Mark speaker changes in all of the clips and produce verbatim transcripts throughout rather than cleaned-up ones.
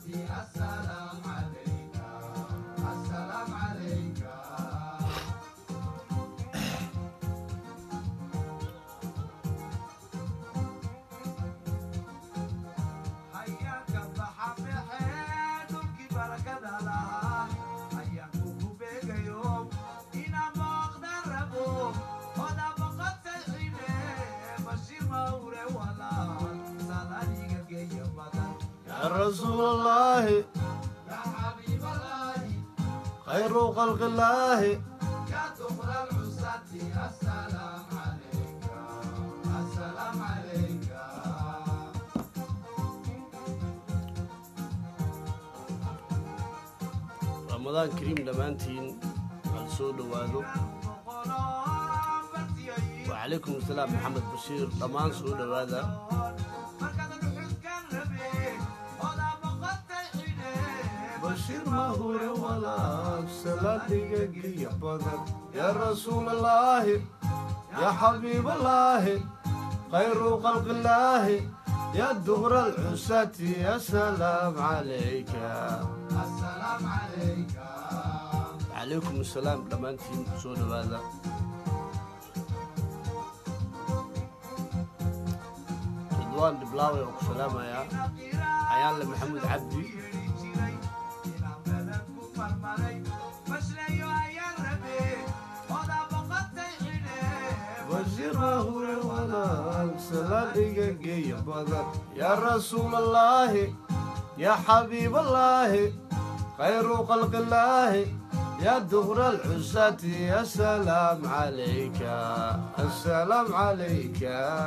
Speaker 1: السلام عليك السلام عليك حياك بحب حياتك بركة لها حياك بك يوم إنا بقدر أبوك ولا بقد تحيني بشير موري ولا سلالي قيا بدر
Speaker 2: يا رسول الله
Speaker 1: يا حبيب الله
Speaker 2: خير خلق الله
Speaker 1: يا دخل العزة السلام عليك السلام عليك
Speaker 2: رمضان كريم دمانتين السود وادو وعليكم السلام محمد بشير دمان سود وهذا بشير ما هو ولا سلاتي يا بدر يا رسول الله يا حبيب الله خير خلق الله يا دهر العساة يا سلام عليك
Speaker 1: السلام عليك
Speaker 2: عليكم السلام دمانتين سود وهذا رضوان دبلاوي وسلام يا عيال محمد عبدي وزيره ولا سلالي يا بدر يا رسول الله يا حبيب الله خير خلق الله يا دهر العزة يا سلام عليك السلام عليك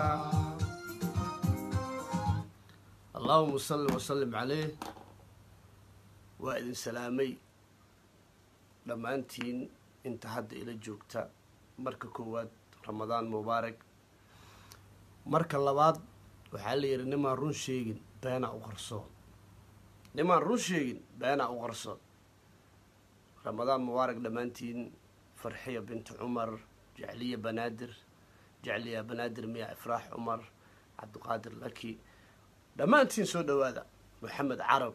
Speaker 2: اللهم صل وسلم عليه وإذن سلامي لما أنتين انت حد إلى جوكتا مركا كواد رمضان مبارك مركا اللباد وحالي نما رون شيغن بينا أغرصو نما رون شيغن بينا أغرصو رمضان مبارك لما أنتين فرحية بنت عمر جعلية بنادر جعلية بنادر ميا إفراح عمر عبد القادر لكي لما أنتين سودو هذا محمد عرب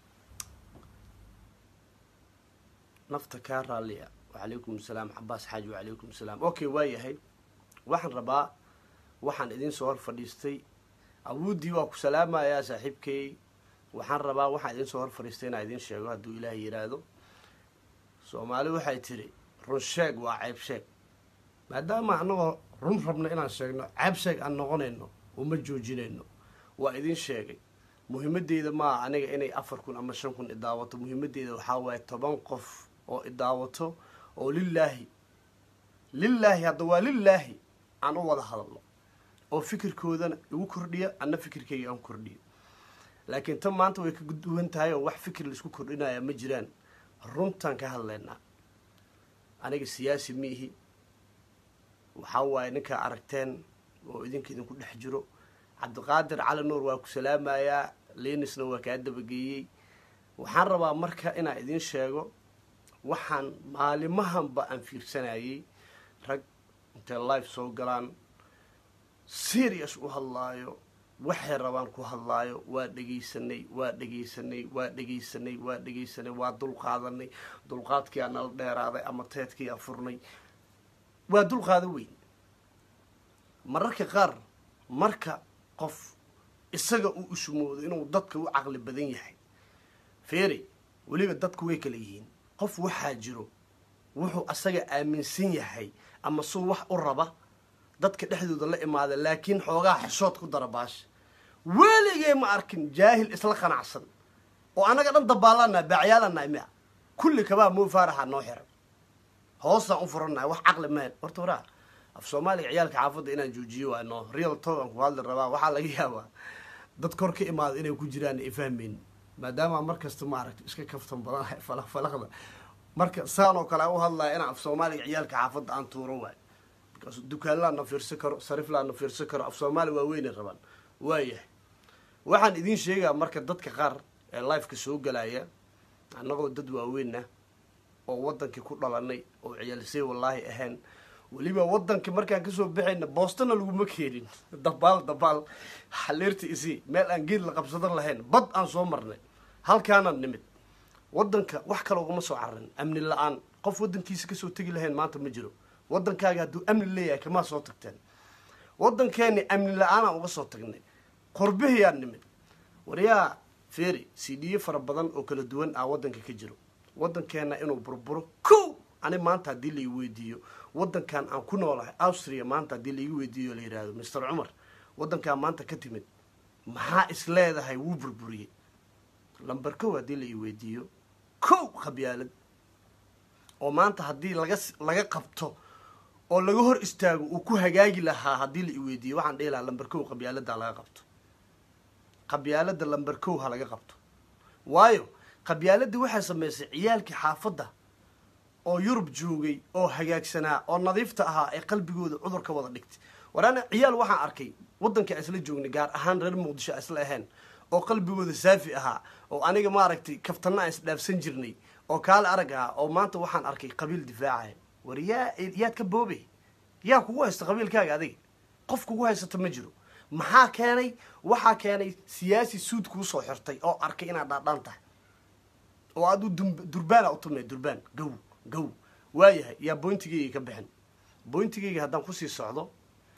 Speaker 2: نفتك راليا وعليكم السلام عباس حاج وعليكم السلام اوكي واي هي waxaan rabaa waxaan idin soo hor fadhiistay awoodii waa ku salaamayaa saaxiibkay waxaan rabaa waxaan idin soo hor fadhiistay inaan idin sheego haduu Ilaahay yiraahdo Soomaali waxay tiri run sheeg waa ceeb sheeg maadaama anagoo run rabna inaan sheegno ceeb sheeg aan noqonayno uma joojinayno waa idin sheegay muhiimadeeda ma aniga inay afar kun ama shan kun idaawato muhiimadeeda waxa waay toban qof oo idaawato oo lillahi lillahi hada waa lillahi aan wada hadalno oo fikirkoodana ugu kordhiya anna fikirkayga aan kordhiyo laakiin tan maanta way ka gudduwan tahay oo wax fikir la isku kordhinaya ma jiraan runtan ka hadlaynaa aniga siyaasi miihi waxa waay ninka aragteen oo idinka idinku dhex jiro cabdiqaadir cali nuur waa ku salaamayaa leenisna waa ka dabageeyay waxaan rabaa marka inaan idin sheego waxaan maalimahanba aan fiirsanayay rag intay live soo galaan serious u hadlaayo waxay rabaan ku hadlaayo waa dhageysanay waa dhageysanay waa dhageysanay waa dhageysanay waa dulqaadanay dulqaadkii aan nala dheeraaday ama teedkii aan furnay waa dulqaada weyn mararka qaar marka qof isaga uu ismoodo inuu dadka u caqli badan yahay feeri waliba dadku way kala yihiin qof waxa jiro wuxuu asaga aaminsan yahay ama soo wax u raba dadka dhexdooda la imaada laakiin xoogaa xishood ku darabaash weligay ma arkin jaahil isla qanacsan oo anaga dhan dabaalana baacyaalana ima kulli kaba mo faaraha noo xiran hoosa u furanahay wax caqli ma horta waraa af Soomaaliga ciyaalka xaafada inaan joojiyo waa no real talk aan ku hadli rabaa waxa laga yaabaa dad kor ka imaad inay ku jiraan ifahmin maadaama markasta ma aragto iska kaftan badan falaq falaqda marka saan oo kale u hadlaa in af Soomaaliga ciyaalka xaafada aan tuuro waay because dukaanla na fiirsan karo sarif la na fiirsan karo af Soomaali waa weyn rabaan waayahay waxaan idin sheegaa marka dadka qaar ee live ka soo galaya anagoo dad waaweynna oo wadanka ku dhalanay oo ciyaalsay wallahi ahaan waliba wadanka markaan ka soo bixayna Boston lagu ma keenin dabaal dabaal xaleerti isi meel aan geed la qabsadan lahayn bad aan soo marnay halkaana nimid waddanka wax kale ugama soo cararin amni la-aan qof waddankiisa kasoo tegi lahayn maanta ma jiro waddankaaga hadduu amni leeyahay kamaa soo tagteen waddankeeni amni la-aanaan uga soo tagnay qorbihiyaan nimid waryaa feeri c d a fara badan oo kala duwan ah waddanka ka jiro waddankeena inuu burburo kow ani maanta haddii la ii weydiiyo waddankan aan ku noolahay austria maanta haddii la ii weydiiyo la yidhaahdo mister cumar waddankaan maanta ka timid maxaa is leedahay wuu burburiyey lamber kow haddii la ii weydiiyo kow qabyaalad oo maanta haddii laga laga qabto oo laga hor istaago uu ku hagaagi lahaa haddii la ii weydiiyo waxaan dhihi lahaa lamber kow qabyaaladdaa laga qabto qabyaaladda lamber kow ha laga qabto waayo qabyaaladii waxay samaysay ciyaalkii xaafadda oo yurub joogay oo hagaagsanaa oo nadiifta ahaa ee qalbigooda cudur ka wada dhigtay waraana ciyaal waxaan arkay waddanka isla joognay gaar ahaan reer muqdisho isla ahayn oo qalbigooda saafi ahaa oo aniga maaragtay kaftana aan isdhaafsan jirnay oo kaale arag ah oo maanta waxaan arkay qabiil difaacaya war yaa yaad ka boobay yaa kugu haysta qabiilkaaga adiga qof kugu haysata ma jiro maxaa keenay waxaa keenay siyaasi suud kuu soo xirtay oo arkay inaad dhaadhaan tahay oo aad u durbaana u tumay durbaan gow gow waayahay yaa boyntigeyga ka bixin boyntigeyga haddaan kusii socdo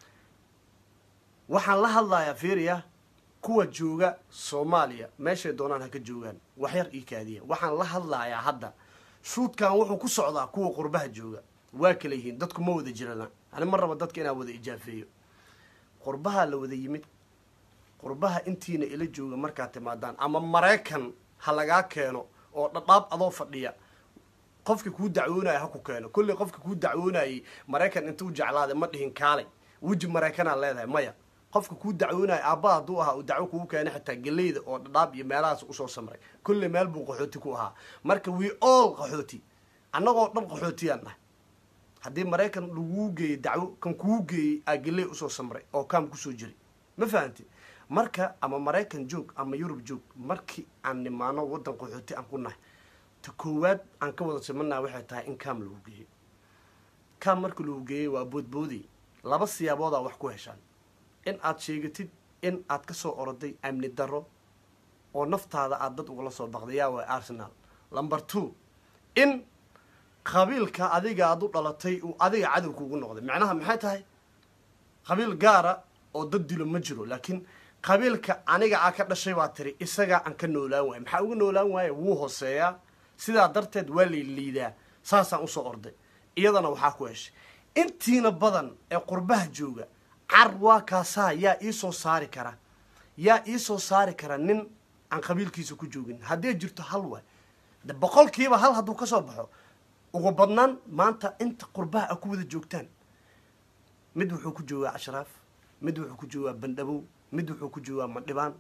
Speaker 2: waxaan la hadlayaa fiiriya kuwa jooga soomaaliya meeshay doonaan ha ka joogaan waxyar ii kaadiya waxaan la hadlayaa hadda shuudkan wuxuu ku socdaa kuwa qurbaha jooga waa kala yihiin dadku ma wada jirana ani ma raba dadka inaan wada ijaafeeyo qurbaha la wada yimid qurbaha intiina ila jooga markaad timaadaan ama maraykan ha lagaa keeno oo dhadhaab adoo fadhiya qofka kuu dacwoonaya ha ku keeno kulley qofka kuu dacwoonayay maraykan intuu jeclaaday ma dhihin kaalay weji maraykanaa leedahay maya qofka kuu dacwoonaya aabba hadduu ahaa uu dacwo kugu keenay xataa geleyda oo dhadhaab iyo meelahaas usoo samray kulley meel buu qaxooti ku ahaa marka we all qaxooti annagoo dhan qaxootiyaan nahay haddii maraykan laguu geeyey dacwo kan kuu geeyey aa geley usoo samray oo kaam kusoo jiray ma fahanti marka ama maraykan joog ama yurub joog markii aan nimaano waddan qaxooti aan ku nahay ta koowaad aan ka wada simannaha waxay tahay in kaam lagu geeyey kaam marka lagu geeyey waa boodboodey laba siyaaboodaa wax ku heshaan in aad sheegatid in aad ka soo oroday amni darro oo naftaada aad dad ugala soo baqday yaa waa arsenal number two in qabiilka adiga aad u dhalatay uu adiga cadow kuugu noqday macnaha maxay tahay qabiil gaara oo dad dilo ma jiro laakiin qabiilka aniga aa ka dhashay baa tiri isagaa aan ka noolaan waayo maxaa uga noolaan waaye wuu hooseeyaa sidaa darteed waa layliidaa saasaan usoo orday iyadana waxaa ku heshay intiina badan ee qurbaha jooga car waa kaasaa yaa ii soo saari kara yaa ii soo saari kara nin aan qabiilkiisa ku joogin haddii jirto hal waay de boqolkiiba hal hadduu ka soo baxo ugu badnaan maanta inta qurbaha a ku wada joogtaan mid wuxuu ku joogaa ashraaf mid wuxuu ku joogaa bandhabow mid wuxuu ku joogaa madhibaan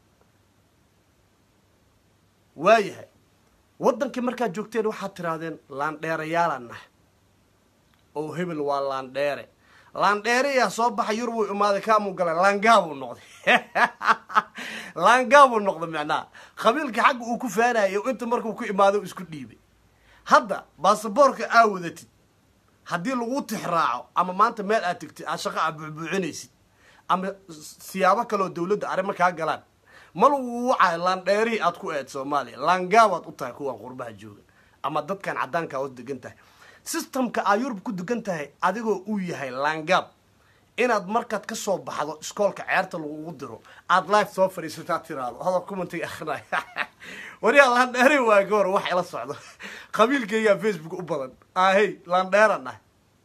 Speaker 2: waayahay waddankii markaad joogteen waxaad tirahdeen laandheerayaalaan nahay oo hebel waa laandheere laandheere yaa soo baxay yurubuu imaaday kaamuu galay laangaabuu noqday laangaabuu noqday macnaha qabiilka xagga uu ku faanayo inta markuu ku imaado isku dhiibay hadda baasaboorka aa wadatid haddii lagu tixraaco ama maanta meel aad tegtid aad shaqa aad buuxbuucinaysid ama siyaabo kaleoo dawladda arrimo kaa galaan ma lagu wacayo laandheerihii aad ku eed soomaaliya laangaabaad u tahay kuwan qurbaha jooga ama dadkan caddaankaa hoos degan tahay systemka aa yurub ku degan tahay adigoo uu yahay laangaab inaad markaad ka soo baxdo iskoolka ceerta lagugu diro aad life soo fadhiisataad tiraado hadal commentiga akrinay waryaa laandheeri waa goor wax ila socdo qabiilkaygaa facebook u badan ahey laandheeran ah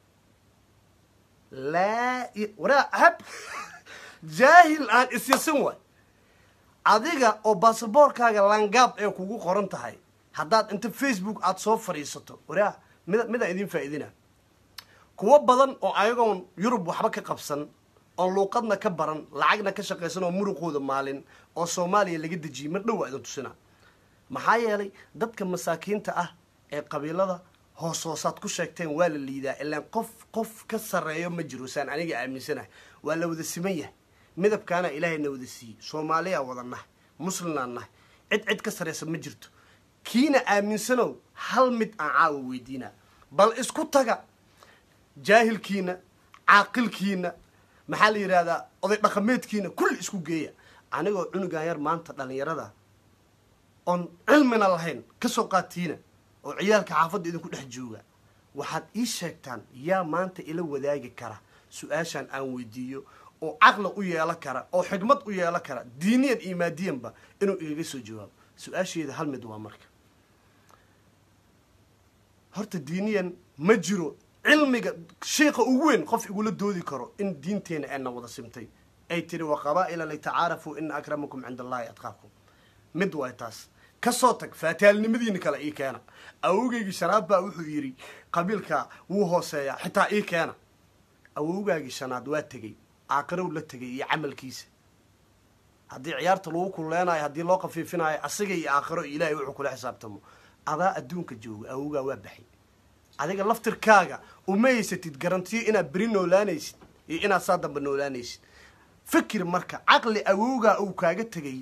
Speaker 2: laa waraa hab jaahil aan isyasin waay adiga oo baasaboorkaaga laangaab ee kugu qoran tahay haddaad inta facebook aad soo fadhiisato waraa mid midaan idin faa'iidina kuwo badan oo ayagoon yurub waxba ka qabsan oon luuqadna ka baran lacagna ka shaqaysan oo muruqooda maalin oo soomaaliya laga dejiyey mar dhow waa idin tusinaa maxaa yeelay dadka masaakiinta ah ee qabiilada hoos hoosaad ku sheegteen waa la liidaa ilaan qof qof ka sarreeyo ma jiro saan aniga aaminsanahay waa la wada siman yahay midabkaana ilaahayna wada siiyey soomaaliyaa wada nahay muslimnaan nahay cid cid ka sarraysa ma jirto kiina aaminsanow hal mid aan caawa weydiinaa bal isku taga jaahilkiina caaqilkiina maxaa la yidhaahdaa oday dhaqameedkiina kulli isku geeya anigoo cunugan yar maanta dhallinyarada oon cilmina lahayn ka soo qaatiina oo ciyaalka xaafadda idinku dhex jooga waxaad ii sheegtaan yaa maanta ila wadaagi kara su-aashaan aan weydiiyo oo caqli u yeelan kara oo xigmad u yeelan kara diiniyan iyo maadiyanba inuu igaga soo jawaabo su-aasheeda hal mid waa marka horta diiniyan ma jiro cilmiga sheekha ugu weyn qof igula doodi karo in diinteena ayna wada simtay ay tiri wa qabaa'ila litacaarafuu ina akramakum cinda allahi atqaakum mid waay taas ka soo tag faataalnimadiina kale ii keena awowgaygii shanaad baa wuxuu yidhi qabiilka wuu hooseeyaa xitaa ii keena awowgaagii shanaad waa tegey aakirow la tegay iyo camalkiisa haddii ciyaarta lagu kuleenaayo haddii loo qafiifinaayo asiga iyo aakhiro ilaahay wuxuu kula xisaabtamo adaa adduunka jooga awowgaa waa baxay adiga laftirkaaga uma haysatid garantiyo inaad beri noolaanaysid iyo inaad saa damba noolaanaysid fikir marka caqli awowgaa uu kaaga tegay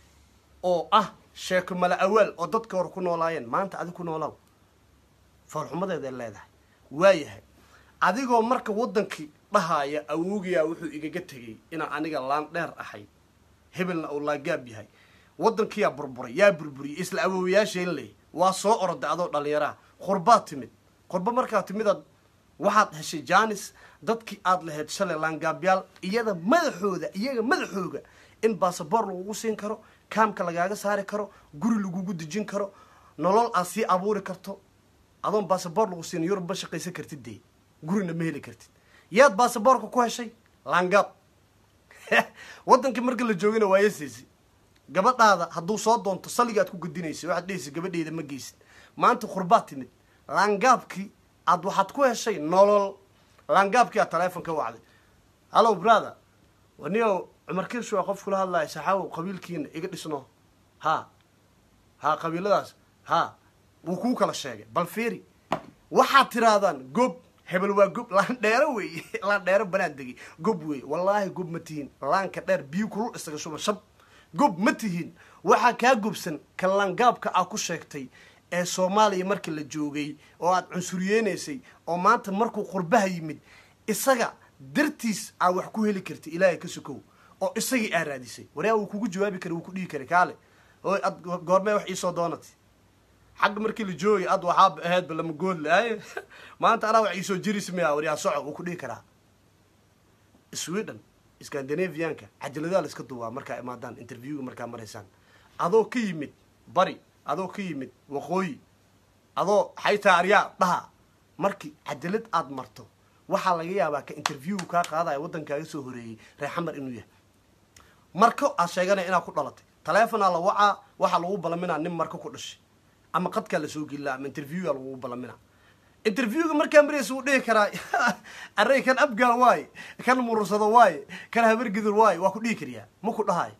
Speaker 2: oo ah sheeko mala awaal oo dadka hore ku noolaayeen maanta adig ku noolaaw foolxumadeeday leedahay waayahay adigoo marka waddankii dhahaaya awowgayaa wuxuu igaga tegey inaan aniga laan dheer ahay hebelna uu laagaab yahay waddankiyaa burburay yaa burburiyey isla awowayaasheen leh waa soo oroday adoo dhallinyaraha qurbaad timid qurba markaa timidaad waxaad heshay jaanis dadkii aad lahayd shalay laangaabyaal iyada madaxooda iyaga madaxooga in baasaboor lagugu siin karo kaamka lagaaga saari karo guri lagugu dejin karo nolol aad sii abuuri karto adoon baasaboor lagu siin yurub ma shaqaysan kartid dee gurina ma heli kartid yaad baasaboorka ku heshay laangaab waddankii marka la joogana waayasaysi gabadhaada hadduu soo doonto salligaad ku gudinaysay waxaad dhehaysa gabadheeda ma geysid maanta qurbaad timid laangaabkii aad waxaad ku heshay nolol laangaabkii aad taleefon ka wacday hallow brother waniyo cumar kirshu waa qof kula hadlaya saxaawow qabiilkiina iga dhisno ha ha qabiiladaas ha wuu kuu kala sheegay bal fiiri waxaad tirahdaan gob hebel waa gob laan dheero weeye laan dheero banaan degay gob weeye wallaahi gob ma tihiin laanka dheer biyo kulul isaga shuba shab gob ma tihiin waxaa kaa gobsan ka laangaabka aa ku sheegtay ee soomaaliya markii la joogay oo aad cunsuriyeynaysay oo maanta markuu qurbaha yimid isaga dartiis aa wax ku heli kartay ilaahay ka sokow oo isagii aa raadisay waryaa wuu kugu jawaabi kara wuu ku dhihi karay kaale oo ad goormee wax iisoo doonatay xagga markii la joogay ad waxaaba ahaydba lama goodle ay maanta anaa wax iisoo jirismaya waryaa soco wuu ku dhihi karaa sweden scandinavianka cajaladaha la iska duwaa markaa imaadaan interviewga markaa maraysaan adoo ka yimid bari adoo ka yimid waqooyi adoo xaytaa aryaa dhaha markii cajalad aad marto waxaa laga yaabaa ka interviewga kaa qaadaya waddankaaga soo horeeyey reer xamar inuu yahay marko aad sheeganaya inaad ku dhalatay taleefonaa la wacaa waxaa lagu balaminaa nin marko ku dhashay ama qadkaa lasoo gelilaa ama interviewga lagu balaminaa interviewga markaa maraysa wuu dhihi karaa array kan abgaal waaye kan murursado waaye kan habargidur waaye waa ku dhihi kariyaa ma ku dhahayo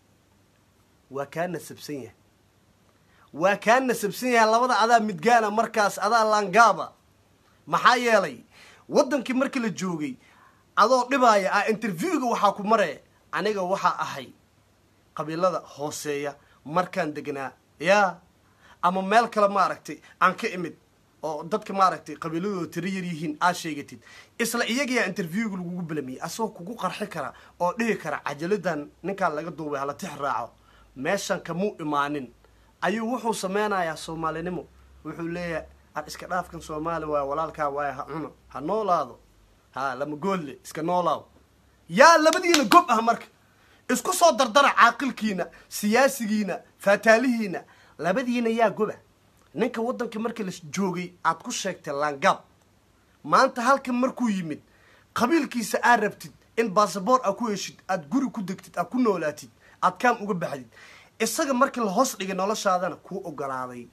Speaker 2: waa kaa nasabsan yahay waa kaa nasabsan yahay labada adaa midgaana markaas adaa laangaaba maxaa yeelay waddankii markii la joogay adoo dhibaaya ah interviewga waxaa ku maree aniga waxaa ahay qabiilada hooseeya markaan degnaa yaa ama meel kale maaragtay aan ka imid oo dadka maaragtay qabiiladooda tira yar yihiin aad sheegatid isla iyagayaa interviewga lagugu belamiyey asagoo kugu qarxi kara oo dhihi kara cajaladan ninkaan laga duubay hala tix raaco meeshan kamuu imaanin ayuu wuxuu sameynayaa soomaalinimo wuxuu leeyahay ar iska dhaafkan soomaali waay walaalkaa waay ha cuno ha noolaado ha lama goolle iska noolaaw yaa labadiina gob ah marka isku soo dardara caaqilkiina siyaasigiina faataalihiina labadiina yaa goba ninka waddankii markii la joogay aad ku sheegtay laangaab maanta halkan markuu yimid qabiilkiisa aad rabtid in baasaboor aad ku heshid aad guri ku degtid aad ku noolaatid aad kaam uga baxdid isaga markii la hoos dhigay noloshaadana kuu ogolaaday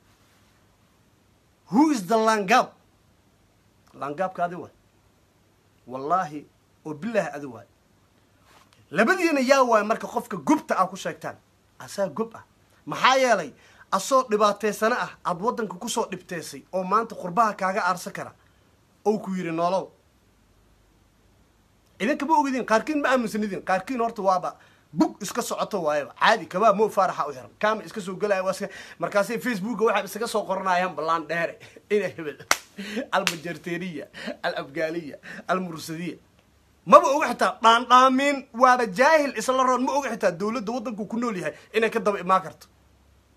Speaker 2: who is the laangaab laangaabka adi waay wallaahi oo bilaahi adi waay labadiina yaa waay marka qofka gobta aad ku sheegtaan asaa gob ah maxaa yeelay asoo dhibaataysana ah aada waddanka kusoo dhibteysay oo maanta qurbaha kaaga aarsan kara ou ku yidhi noolow idinka ma ogidin qaarkiin ma aaminsanidin qaarkiin horta waaba bug iska socoto waayaba caadi kabaa mo faaraxa u xiran kaama iska soo gelaya waa iska markaasay facebooka waxay isaga soo qoranayaan ballaan dheere ina hebel almajarteeriya alafgaaliya almursadiya maba oga xitaa dhaandhaamin waaba jaahil isla roon ma oga xitaa dawladda waddanku ku nool yahay inay ka daba imaan karto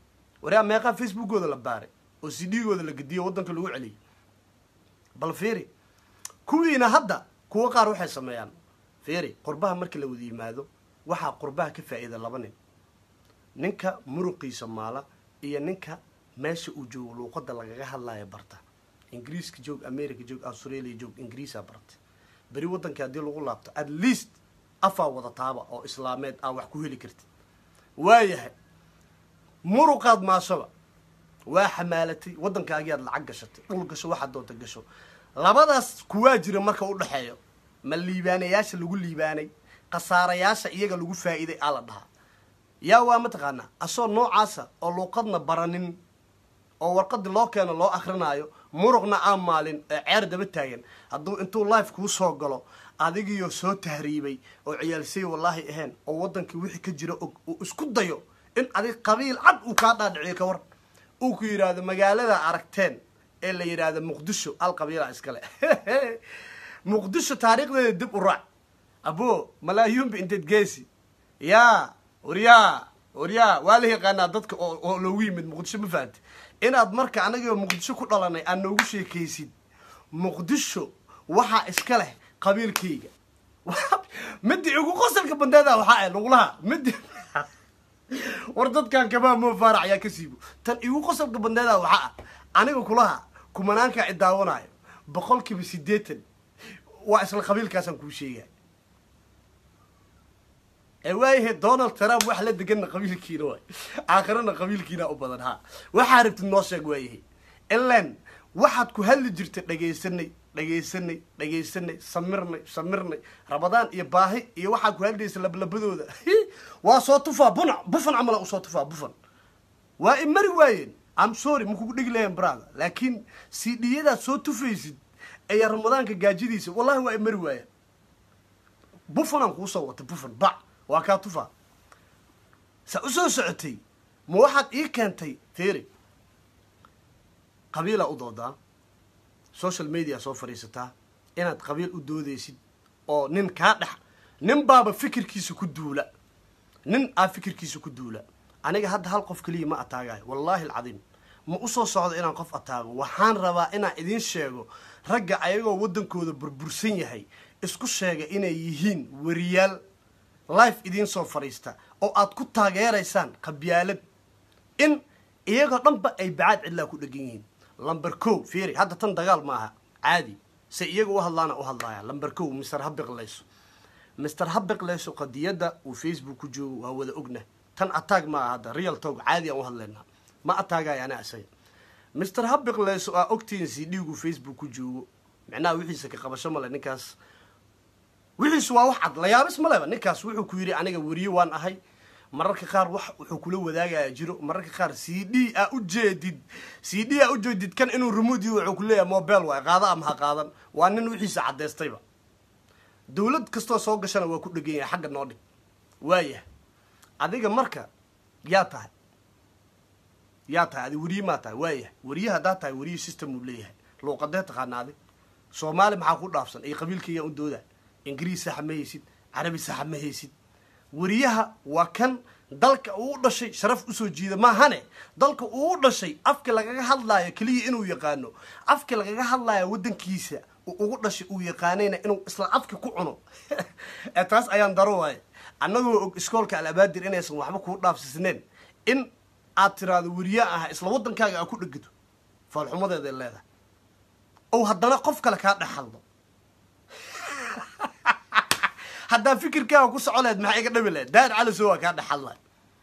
Speaker 2: وريا ميقا فيسبوك وذا لباري وسيدي وذا لقديه ودنك لو علي بل فيري كوينا هدا كوا قار waxay sameeyaan فيري qurbaha markii la wadi yimaado waxa qurbaha ka faa'iido laba nin ninka muruqiisa maala iyo ninka meesha uu joogo luqadda lagaga hadlayo barta ingiriiska joog America joog Australia joog ingiriisa barta bari wadanka hadii lagu laabto at least afa wada taaba oo islaameed aan wax ku heli kartid waayahay muruqaad maashaba waa xamaalatay wadankaaga aad lacag gashatay dhul gasho waxa doonta gasho labadaas kuwa jira marka u dhaxeeyo ma liibaanayaasha lagu liibaanay qasaarayaasha iyaga lagu faa'iiday ala dhaha yaa waa mataqaana asoo noocaasa oo luqadna baranin oo warqad loo keeno loo akhrinayo muruqna aan maalin ceer daba taagan hadduu intuu live ku soo galo adigiyo soo tahriibay oo ciyaalsay wallahi ahaan oo wadankii wixii ka jira oo isku dayo in adig qabiil cad uu ka dhaadhiciyo ka war uu ku yiraahdo magaalada aragteen ee la yiraahdo muqdisho al qabiila iskale muqdisho taariikhdeeda dib u raac abo malaayuun bi inta geesi yaa وريا وريا والله قانا ددك oo loo yimid muqdisho ma faanti inaad marka anaga muqdisho ku dhalanay aan noogu sheekaysid muqdisho waxa iska leh qabiilkayga mid ugu qosalka bandada waxa ay lagu laha mid war dadkan kaba ma faarac ya kasiibo tan ugu qosalka bandada waxa aniga kulaha kumanaanka cidaawanayo boqolkiiba siddeetan waa isla qabiilkaasan ku sheegay ايوه دونالد ترامب واحد لدقنا قبيل كينو اخرنا قبيل كينا او بدن ها waxa aragtid noo sheeg waayahay ilan waxaad ku hal jirtay dhageysanay dhageysanay dhageysanay samirnay samirnay rabadaan iyo baahi iyo waxa ku haldaysa lablabadooda waa soo tufaa buna bufan amala u soo tufaa bufan waa imari waayeen am sorry muku dhigi leeyeen brother laakiin cd-yada soo tufaysid ay ramadaanka gaajidiisa wallahi waa imari waayeen bufan ku soo wata bufan ba وكا طفا سأسو سعتي مو واحد إيه كانتي ثيري قبيلة أضودا سوشيال ميديا سو فريستا إناد قبيل أدودي سيد أو نين كادح نين بابا فكر كيسو كدولا نين آ فكر كيسو كدولا أنا هاد هالقف كلي ما أتاقاي والله العظيم ما أصو صعد إنا قف أتاقو وحان ربا إنا إذين شاقو رقع أيغو ودن كودو بربرسين يهي اسكو شاقا إنا يهين وريال life idin soo fariista oo aad ku taageeraysaan qabyaalad in iyaga dhanba ay baad cidla ku dhagan yihiin lambar two fiiri hadda tan dagaal ma aha caadi si iyaga u hadlaana u hadlaaya lambar two mister Habiqlayso mister Habiqlayso qadiyada uu Facebook ku joogo waa wada ogna tan attack ma aha real talk caadi aan u hadlaynaa ma attaagay ana asay mister Habiqlayso aa ogtiin si dhiigu Facebook ku joogo macnaha wixiisa ka qabasho male ninkaas wixiis waa wax cad la yaabis ma leba ninkaas wuxuu ku yiri aniga wariyo waan ahay mararka qaar wax wuxuu kula wadaagaya jiro mararka qaar cd a u jeedid cd a u jeedid kan inuu remote wuxuu ku leeyahay mobile waa qaada ama ha qaadan waa nin wixiisa cadeystayba dawlad kasto soo gashana waa ku dhagan yahay xagga noo dhig waaya adiga marka yaa tahay yaa tahay adi wariyo ma tahay waaya wariyaha daa tahay wariyo system uu leeyahay luqadda taqaanaade Soomaali maxaa ku dhaafsan ay qabiilkayga u dooda إنجليزي حمايسيد عربي حمايسيد وريها وكان دلك أول شيء شرف أسود جيدا ما هني دلك أول شيء أفكر لك هلا يا كلي إنه يقانو أفكر لك هلا يا ودن كيسة وأول شيء ويقانينا إنه إصلا أفكر كونه أتراس أيام دروي أنه إسكول كعلى بادر إنه يسمع محمد كورنا في سنين إن أترى وريها إصلا ودن كاجا أكون رجده فالحمد هذا الله ده أو هدنا قفك لك هذا حلو هذا فكر كان كوس على ما حيقدر بله دار على سواك هذا حلا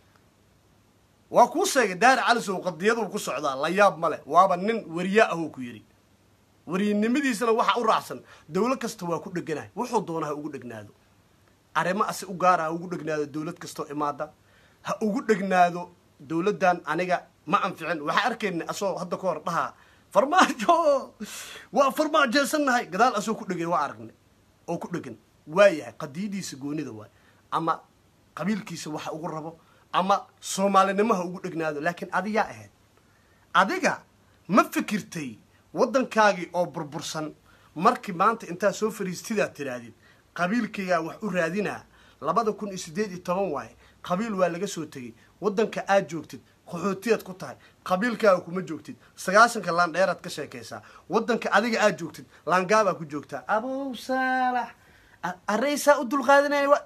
Speaker 2: وكوس دار على سواك قد يضرب كوس على لا ياب مله وابا نن ورياءه كيري وري نمدي سنة واحد أوراسن دولة كستوا كود جناه وحد دونها وجود جنادو أرما أس أجارة وجود جنادو دولة كستوا إمادة ها وجود جنادو دولة دان أنا ما أنفعن وحركن أسوا هذا كور بها فرماجو وفرماجو سنة هاي قدال أسوا كود جن وعرقنا أو كود جن وايه قديدي سجوني ذا واي أما قبيل كيس واحد أقربه أما سومالي نما هو قدقناه لكن أدي يا أهل أديك ما فكرتي ودن كاجي أو بربرسن مركب ما أنت أنت سوفر يستدع ترادين قبيل كيا وحرادينا لبعض يكون استدعي طبعا واي قبيل ولا جسوتي ودن كأجوكت qaxootiyaad ku tahay qabiilkaaga kuma joogtid sagaashanka laandheeraad ka sheekaysaa waddanka adiga aad joogtid laangaabaa ku joogtaa abow saalax arraysaa u dulqaadanaya wa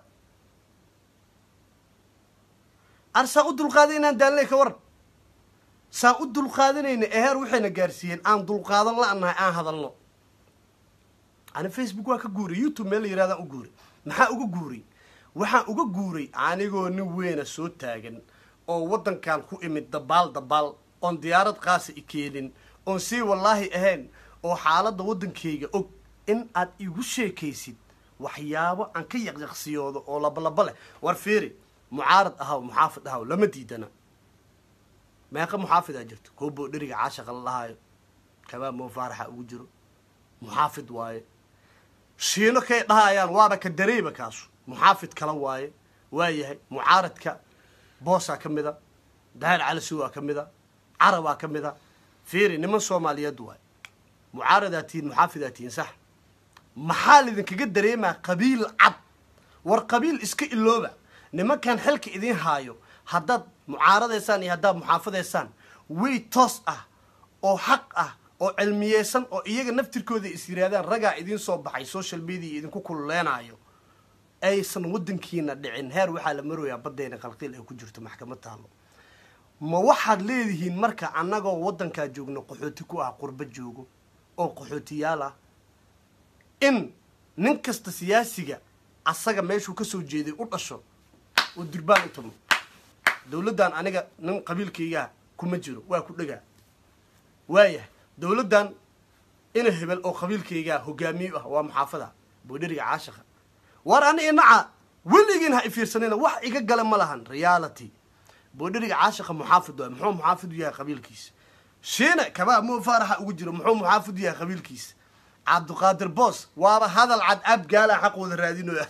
Speaker 2: arsaa u dulqaaday inaan daalinay ka waran saa u dulqaadanayna eheer waxayna gaarsiiyeen aan dulqaadan la-nahay aan hadalno ana facebook waa ka guuray youtube meel la yirahdaan u guuray maxaa uga guuray waxaan uga guuray anigoo nin weyna soo taagan oo waddankan ku imid dabaal dabaal oon diyaarad qaasa i keenin oon sii wallaahi ahayn oo xaaladda waddankayga og in aad igu sheekaysid waxyaabo aan ka yaqyaqsiyoodo oo labalaba leh war fiiri mucaarad ahaw muxaafid ahaw lama diidana meeqa muxaafidaa jirto kooboo dheriga caashaqa la dhahaayo kabaa moo faaraxa ugu jiro muxaafid waaye shiino kay dhahayaan waaba ka dareeba kaasu muxaafid kala waaye waayahay mucaaradka boosaa ka mida daahir calasow waa ka mida carabaa ka mida fiiri niman soomaaliyeed waaye mucaaradaa tihiin muxaafidaa tihiin sax maxaa lidinkaga dareemaa qabiil cad war qabiil iska ilooba nimankan xilka idiin haayo haddaad mucaaradaysaan iyo haddaad muxaafadaysaan way toos ah oo xaq ah oo cilmiyeysan oo iyaga naftirkooda is yiraahdaan ragaa idiin soo baxay social media idinku kululeenaayo aysan waddankiina dhicin heer waxaa la marooyaa baddayna qalqiil ay ku jirto maxkamad taalo ma waxaad leedihiin marka annagoo waddankaa joogno qaxooti ku ah qurbo joogo oo qaxootiyaal ah in nin kasta siyaasiga asaga meeshuu ka soo jeeday u dhasho oo durbaan u tamo dowladdan aniga nin qabiilkaygaa kuma jiro waa ku dhegaa waayahay dowladdan ina hebel oo qabiilkaygaa hogaamiyo ah waa muxaafada boodheriga caashaqa war ani inaca weligiin ha ifiirsanina wax iga gala ma lahan reality boodheriga caashaqa muxaafid waay muxuu muxaafid u yahay qabiilkiisa shiina kabaa moo faaraxa ugu jiro muxuu muxaafid u yahay qabiilkiisa cabdiqaadir boos waaba hadal cad ab gaala xaqooda raadinooya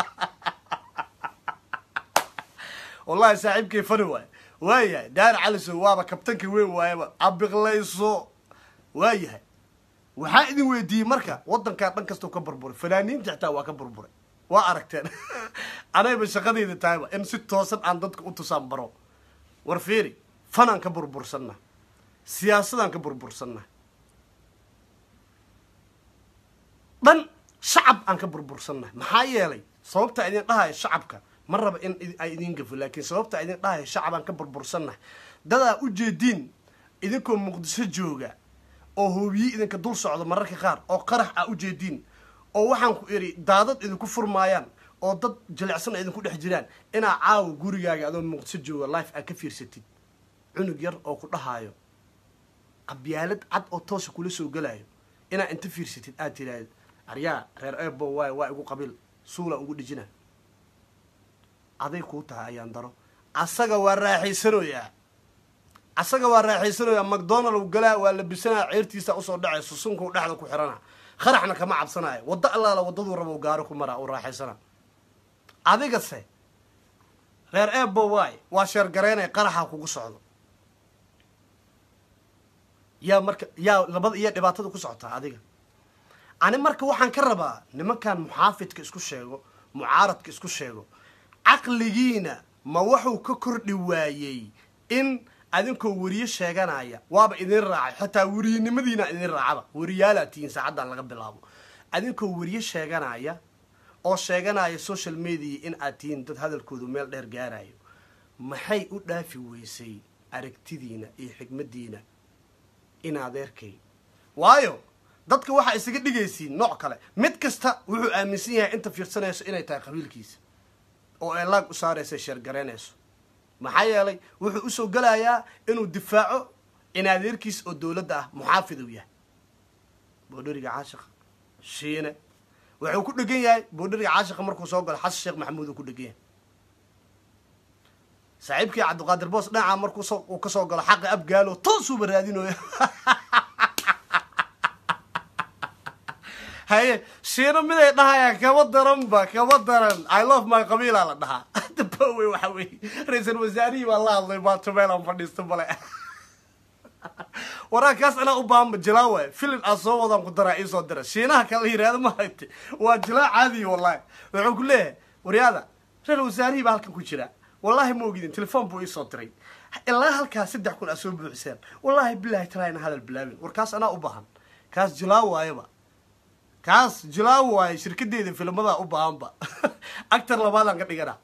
Speaker 2: wallahi saaxiibkay fani waaye waayahay daar calisow waaba kabtanka weyn waayaba abiqlayso waayahay waxaa idin weydiiyey marka waddankaa dhan kastoo ka burburay fanaaniinta xitaa waa ka burburay waa aragteen anayba shaqadayda tahayba in si toosan aan dadka u tusaan baro war fiiri fanaan ka burbursanna siyaasadaan ka burbursanna dhan shacab aan ka burbursanna maxaa yeelay sababta idin dhahayo shacabka ma raba in ay idin gafo laakiin sababta idin dhahayo shacab aan ka burbursanna dadaa u jeediin idinkoo muqdisho jooga oo hoobiye idinka dul socdo mararka qaar oo qarax ah u jeediin oo waxaan ku iri daadad idinku furmaayaan oo dad jilicsan idinku dhex jiraan inaa caawa gurigaaga adoo muqdisho jooga life aad ka fiirsatid cunug yar oo ku dhahayo qabyaalad cad oo toosa kula soo galayo inaa inta fiirsatid aad tiraahid aryaa reer eebo waay waa igu qabiil suula ugu dhijina aday kuu tahay ayaan daro asaga waa raaxaysanoyaa asaga waa raaxaysanoyaa macdonald galaa waa labisanaa ceertiisa usoo dhacayso sunku dhexda ku xirana kharaxna kama cabsanaayo waddo allaala waddaduu rabo gaaro ku maraa uu raaxaysana adigase reer eebo waay waa sheergaraynaya qaraxa kugu socdo yaa marka yaa labada iyo dhibaatada ku socotaa adiga ani marka waxaan ka rabaa nimankan muxaafidka isku sheego mucaaradka isku sheego caqligiina ma wuxuu ka kordhi waayey in adinkoo weriye sheeganaya waaba idin raacay xataa weriyenimadiina idin raacaba weriyaalaa tihiin saacaddan laga bilaabo adinkoo weriye sheeganaya oo sheeganaya social media in aad tihiin dad hadalkoodu meel dheer gaarayo maxay u dhaafi weysay aragtidiina iyo xigmaddiina in adeerkay waayo dadka waxaa isaga dhigaysiin nooc kale mid kasta wuxuu aaminsan yahay inta fiirsanayso inay tahay qabiilkiisa oo ay laag u saaraysa sheergaraynayso maxaa yeelay wuxuu usoo gelayaa inuu difaaco in adeerkiis oo dowladda ah muxaafid uu yahay boodheriga caashiqa shiine wuxuu ku dhegan yahay boodheriga caashiqa markuu soo galo xasan sheekh maxamuud uu ku dhegan yahay saaxiibkii cabdiqaadir boos dhinaca markuu uu ka soo galo xaqi abgaalo toosuuba raadinooya haye shiino miday dhahayaan kama daranba kama daran I love my qabiilaa la dhahaa dabawe waxa weeye ra-iisul wasaarihii baa la hadlay maanta meel aan fadhiisto male waraakaas anaa u baahamba jilaa waay filin aan soo wadaan ku daraa iisoo dira shiinaha kala yiraahdo ma hayte waa jilaa caadiya wallahi wuxuu ku leeyahay waryaada ra-iisul wasaarihii baa halkan ku jira wallahi ma ogidin telefoon buu iisoo diray ilaa halkaas saddex kun aa soo buuxiseen wallaahi bilaahi talaa ina hadal bilaabin war kaas anaa u baahan kaas jilaaw waayaba kaas jilaaw waaye shirkadeeda filmadaa u baahanba actor labaadaan ka dhiganaa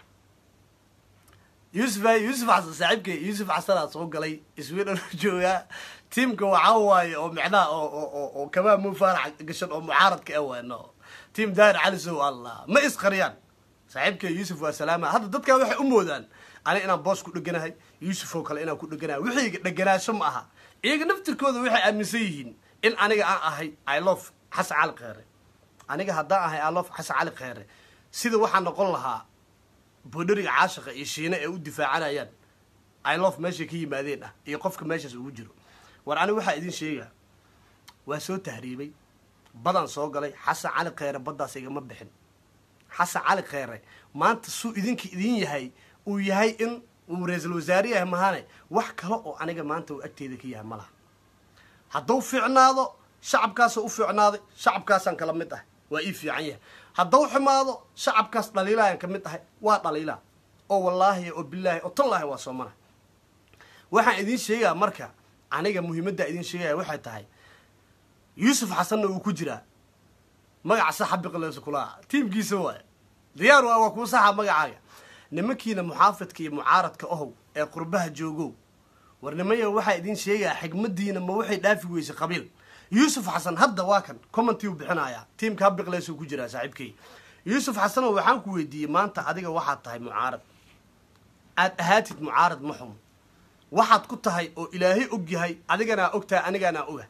Speaker 2: يوسف يوسف حسن صاحبك يوسف حسن سو غلي اسويدن جوغا تيمك waxa waaye oo macnaa oo oo kaba mu faarac gashan oo mucaaradka ah waano team daar cali soo allah ma isqariyaan صاحبك يوسف waa salaama hadda dadka waxay u moodaan ani inaan boos ku dhiganahay يوسف oo kale inaan ku dhiganahay wixii dhiganaasho ma aha iyaga naftirkooda waxay aaminsan yihiin in aniga aan ahay I love Xasan Cali Khayre aniga haddaan ahay I love Xasan Cali Khayre sida waxaan noqon lahaa boodariga caashiqa iyo shiina ee u difaacanayaan I love meesha ka yimaadeen ah iyo qofka meeshaas ugu jiro war ani waxa idin sheegaa waa soo tahriibay badan soo galay Xasan Cali Khayre badaas igama bixin Xasan Cali Khayre maanta suu idinka idin yahay uu yahay in uu ra'iisul wasaariyaha mahane wax kale oo aniga maanta uu agteeda ka yahay malaha hadduu fiicnaado shacabkaas u fiicnaaday shacabkaasaan kala mid ah waa ii fiican yahay hadduu xumaado shacabkaas dhaliilaayaan ka mid ahay waa dhaliilaa oo wallaahi oo bilaahi oo tallaahi waa soomana waxaan idin sheegaa marka aniga muhiimadda idin sheegaya waxay tahay yuusuf xasanna uu ku jiraa magaca saxabi qaleeso kulaa tiimkiisa waay diyaar waa waa ku saxa magacaaga nimankiina muxaafidka iyo mucaaradka ahow ee qurbaha joogo war nimayo waxa idin sheegaa xigmadiina ma waxay dhaafi weysay qabiil يوسف حسن هذا واكن كومنتي وبحنايا تيم كابق ليسو كجرا صاحبكي يوسف حسن waxaan ku weydiiyay maanta adiga waxaad tahay mucaarad aad ahaatid mucaarad maxum waxaad ku tahay oo ilaahay og yahay adigana ogtaa anigana oga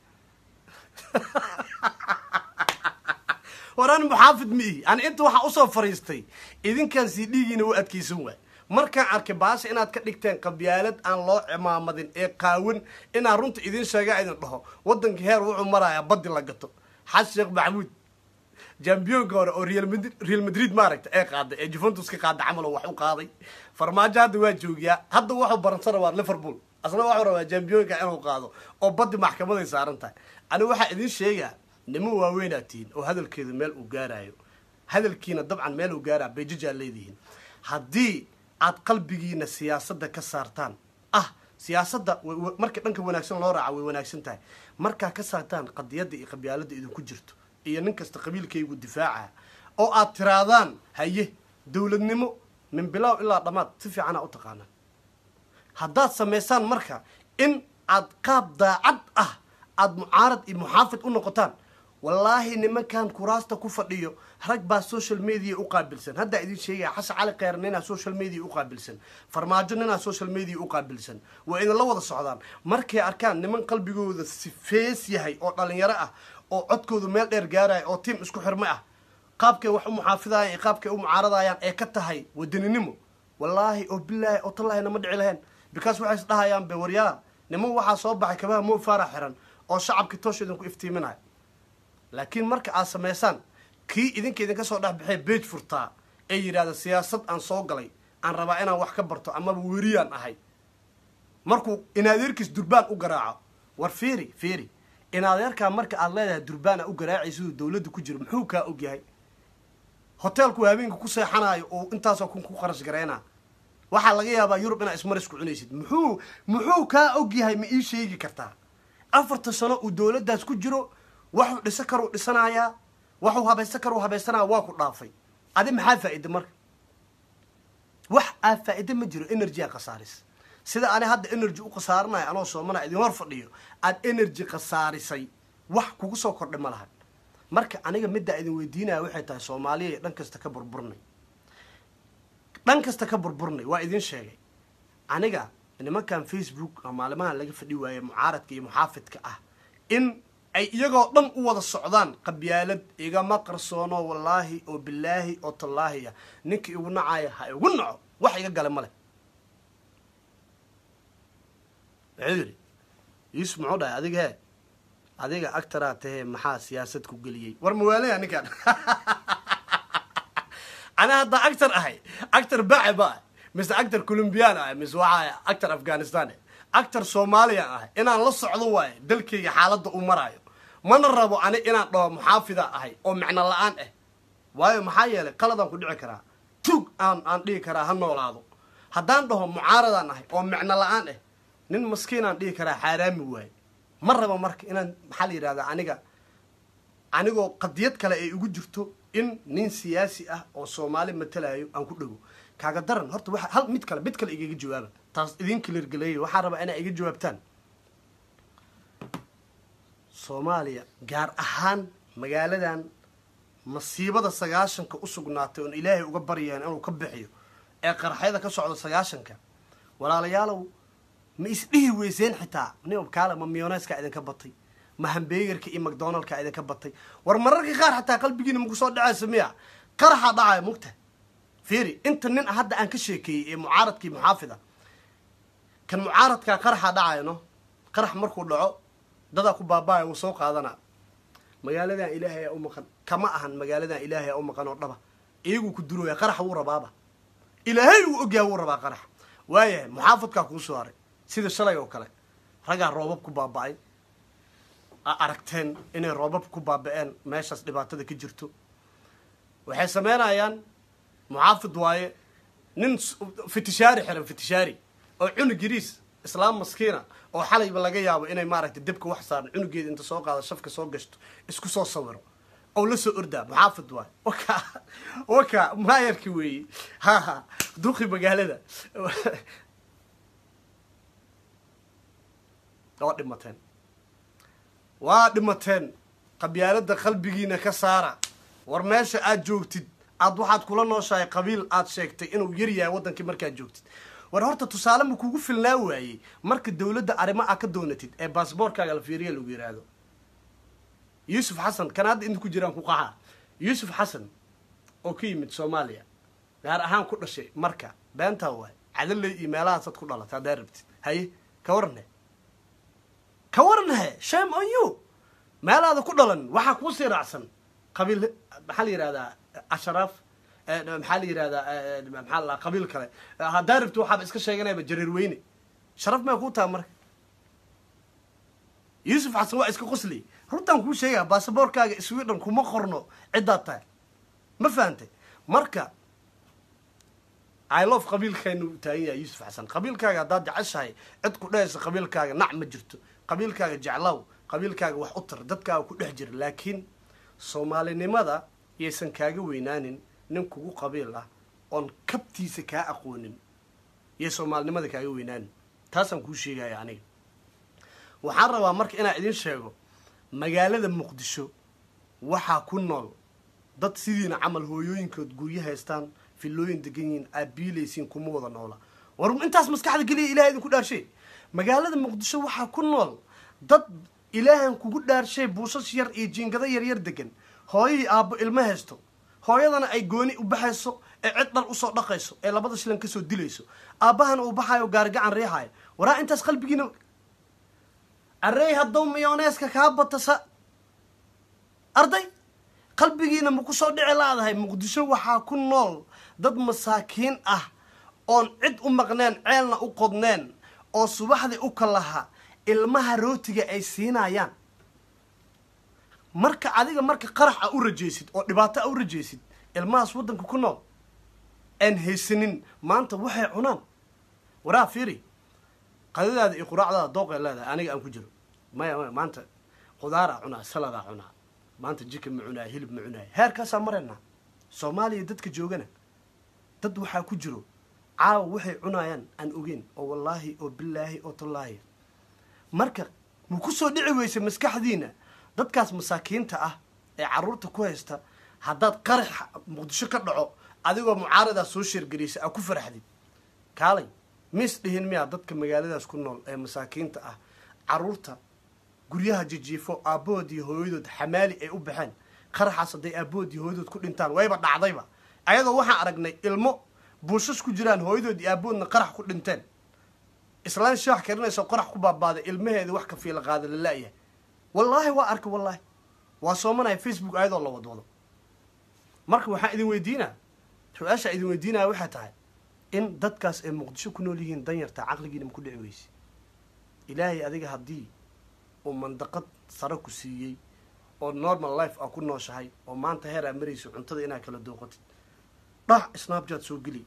Speaker 2: waran muxaafid mi aan inta waxa u soo fariistay idinkan si dhiigina u adkeysan waay markaan arkay baas inaad ka dhigteen qabyaalad aan loo imaamadin ee qaawan inaan runta idin sheega idin dhaho wadanka heer wuxuu marayaa badi la gato xasan sheekh maxamuud champion hore oo Real Madrid Real Madrid maaragta ee qaaday ee Juventus ka qaaday camal wax u qaaday farmaajo hadda waa joogiya hadda wuxuu baransan waa Liverpool asna wuxuu rabaa champion-ka inuu qaado oo badi maxkamaday saaran tahay ani waxa idin sheegaa nimo waaweynatiin oo hadalkeedu meel u gaarayo hadalkiina dabcan meel u gaaraa beejija leedihiin haddii aad qalbigiina siyaasadda ka saartaan ah siyaasadda marka dhanka wanaagsan loo raaco way wanaagsan tahay marka ka saartaan qadiyada iyo qabyaalada idin ku jirto iyo nin kasta qabiilkaygu difaaca oo aad tiraadaan haye dawladnimo min bilow ilaa dhamaad si fiican u taqaanaan haddaad sameysaan marka in aad qaab daacad ah aad mucaarad iyo muxaafid u noqotaan والله nimankan kuraasta ku fadhiyo rag baa social media u qaabilsan hadda idin sheegay Xasan Cali Khayre nina social media u qaabilsan farmaajo nina social media u qaabilsan waa in la wada socdaan markay arkaan niman qalbigooda si fees yahay oo dhalinyaro ah oo codkoodu meel dheer gaaray oo team isku xirma ah qaabkay wax u muxaafidayaan qaabkay u mucaaradayaan ee ka tahay wadaninimo wallahi oo billahi oo tallahi nama dhici lahayn because waxay isdhahayaan be waryaa niman waxa soo baxay kabaha moo faarax xiran oo shacabka tooshoodan ku iftiiminay laakiin marka aad sameysaan kii idinka idinka soo dhex baxay page furtaa ee yiraahdo siyaasad aan soo galay aan rabaa inaan wax ka barto ama weeriyaan ahay markuu inaadeerkiis durbaan u garaaco war fiiri fiiri inaadeerka marka aad leedahay durbaan u garaacayso dawladdu ku jiro muxuu ka og yahay hotelku habeenka ku seexanayo oo intaas oo kun ku qarash gareena waxa laga yaabaa Yurub inaa ismaris ku cunaysid muxuu muxuu ka og yahay ma ii sheegi kartaa afarta sano uu dawladdaas ku jiro waxu dhisa karo dhisanaya waxu habaysan karo habaysanaa waa ku dhaafay adi maxaa faa'iido marka wax aan faa'iido ma jiro energy qasaaris sida aan hadda energy u qasaarnay anoo soomana idin hor fadhiyo aad energy qasaarisay wax kugu soo kordhay ma lahan marka aniga midda idin weydiinaya waxay tahay Soomaaliya dhan kasta ka burburnay dhan kasta ka burburnay waa idin sheegay aniga nimankan Facebook ama maalmaha laga fadhi waayay mucaaradka iyo muxaafidka ah in ay iyagoo dhan u wada socdaan qabyaalad igama qarsoono wallaahi oo billaahi oo tallaahi ninka igu nacaya ha igu naco wax iga gale male عيري يسمعوا ده أديك أديك أكتر أته محا سياسة كوجلية ورموالي أنا كان أنا هذا أكتر أهي أكتر باع باع مثل أكتر كولومبيانا مثل واحد أكتر أفغانستاني أكتر صوماليا أهي أنا لص عضوي دلكي حالة أمرايو ما نربو أنا أنا لو محافظة أهي أو معنى الآن إيه وايو محايلة قلدا كل عكرا توك أن أن لي كرا هالنولادو haddaan dhaho mucaaradaan ahay oo micno la-aan ah nin maskiinaan dhihi karaa xaaraami waaye ma raba marka inaan maxaa la yidhahdaa aniga anigoo qadiyad kale ay ugu jirto in nin siyaasi ah oo soomaali matalayo aan ku dhago kaaga daran horta waxa hal mid kale mid kale igaga jawaaba taas idin clear-galeeyo waxaan rabaa inaa iga jawaabtaan soomaaliya gaar ahaan magaaladan masiibada sagaashanka u sugnaatay oon ilaahay uga baryeen inuu ka bixiyo ee qarxyada ka socda sagaashanka walaalayaalow ma isdhihi weyseen xitaa nin kaale ma miyoneska idinka batay ma hambeegarka iyo macdonaldka idinka batay war mararka qaar xataa qalbigiina maku soo dhacaysa miya qaraxa dhacaya mugta fiiri inta nin hadda aan ka sheekeeyey ee mucaaradkii muxaafida kan mucaaradkaa qaraxa dhacayno qarax markuu dhaco dadaa ku baaba'aya wuu soo qaadanaa magaaladan ilaahay aa u maqan kama ahan magaaladan ilaahay aa u maqan oo dhaba iyaguu ku durooya qaraxa wuu rabaaba ilaahay uu ogyaha wuu rabaa qarax waayahay muxaafadkaa kuu soo haray sida shalay oo kale ragaa roobab ku baaba'ay a aragteen inay roobab ku baaba'een meeshaas dhibaatada ka jirto waxay sameynayaan muxaafid waaye nin fitishaari xiran fitishaari oo cunug yariis islaam maskiina oo xalayba laga yaabo inay maaragtay debka wax saaran cunugeeda inta soo qaado shafka soo gashto isku soo sawiro oo la soo ordaa muxaafid waaye waka waka maayarki weeye ha ha duqi magaalada waa dhimateen waa dhimateen qabyaalada qalbigiina ka saara war meesha aad joogtid aad waxaad kula nooshahay qabiil aad sheegtay inuu yar yahay waddankii markaad joogtid war horta tusaale ma kugu filnaa waayey marka dawladda arrimo aa ka doonatid ee baasboorkaaga la fiiriya lagu yidhaahdo yuusuf xasan kan hadda inta ku jiraan ku qaxa yuusuf xasan oo ka yimid soomaaliya gaar ahaan ku dhashay marka beentaa waay cadaley iyo meelahaasaad ku dhalatay haddaa rabtid haye ka warne ka warnahe shame on you meelaada ku dhalan waxaa kuu sii raacsan qabiil maxaa la yidhahdaa asharaaf maxaa la yidhahdaa maxaa la qabiil kale haddaa rabti waxaaba iska sheeganayba jareer weyne sharaf may kuu taha marka yuusuf xasan waa iska qosli runtaan kuu sheegaya baasaboorkaaga sweden kuma qorno ciddaad tahay ma fahantay marka I love qabiilkaynu taagan yahay yuusuf xasan qabiilkaaga haddaad jeceshahay cid ku dhehaysa qabiilkaaga nac ma jirto qabiilkaaga jeclow qabiilkaaga wax u tar dadkaaga ku dhex jira laakiin soomaalinimada yaysan kaaga weynaanin nin kugu qabiil ah oon kabtiisa kaa aqoonin yay soomaalinimada kaaga weynaanin taasaan kuu sheegaya aniga waxaan rabaa marka inaan idin sheego magaalada muqdisho waxaa ku nool dad sidiina camal hooyooyinkood guryo haystaan filooyin degan yihiin aad biilaysiin kuma wada noola war intaas maskaxda geliya ilahay idinku dhaarshay magaalada muqdisho waxaa ku nool dad ilaahan kugu dhaarshay buusas yar iyo jiingado yaryar degan hooyihii aabbo ilmo haysto hooyadana ay gooni u baxayso ee cid dhal usoo dhaqayso ee labada shilan kasoo dilayso aabbahana uu baxayo gaarigacan riixayo waraa intaas qalbigiina arey haddou miyoneeska kaa batasa arday qalbigiina ma ku soo dhici laadahay muqdisho waxaa ku nool dad masaakiin ah oon cid u maqneen ceelna u qodneen oo subaxdii u kalaha ilmaha rootiga ay siinayaan marka adiga marka qarax a u rajaysid oo dhibaato a u rajaysid ilmahaas waddanka ku nool aan haysanin maanta waxay cunaan waraa fiiri qadadaada iyo quraacdaada dooqay leedahay aniga aan ku jiro maya maya maanta khudaaraa cunaa saladaa cunaa maanta jika ma cunaaya hilib ma cunaaya heerkaasaa maraynaa soomaaliya dadka joogana dad waxaa ku jiro caawa waxay cunaayaan aan ogeyn oo wallaahi oo bilaahi oo tallaahi marka ma ku soo dhici weysa maskaxdiina dadkaas masaakiinta ah ee carruurta ku haysta haddaad qarax muqdisho ka dhaco adigoo mucaaradaa soo sheergariysa aa ku faraxdid kaalay mis dhihin miyaa dadka magaaladaas ku nool ee masaakiinta ah carruurta guryaha jijiifo aabbahood iyo hooyadood xamaali ay u baxeen qaraxaas hadday aabbahood iyo hooyadood ku dhintaan wayba dhacdayba ayadoo waxaan aragnay ilmo buushas ku jiraan hooyadood iyo aabbahoodna qarax ku dhinteen islaan shaax karinaysa qarax ku baabaaday ilmaheeda wax ka fiila qaada la la'yahay wallaahi waa arkay wallaahi waa soomanaya facebook ayadoo la wadwado marka waxaan idin weydiinaa su-aasha idin weydiinaya waxay tahay in dadkaas ay muqdisho ku nool yihiin danyarta caqligiina ma ku dhici weyse ilaahay adiga haddii uu mandaqad sare ku siiyey oo normal life aa ku nooshahay oo maanta heer aa marayso cuntada inaad kala dooqatid dhax snapchat soo geli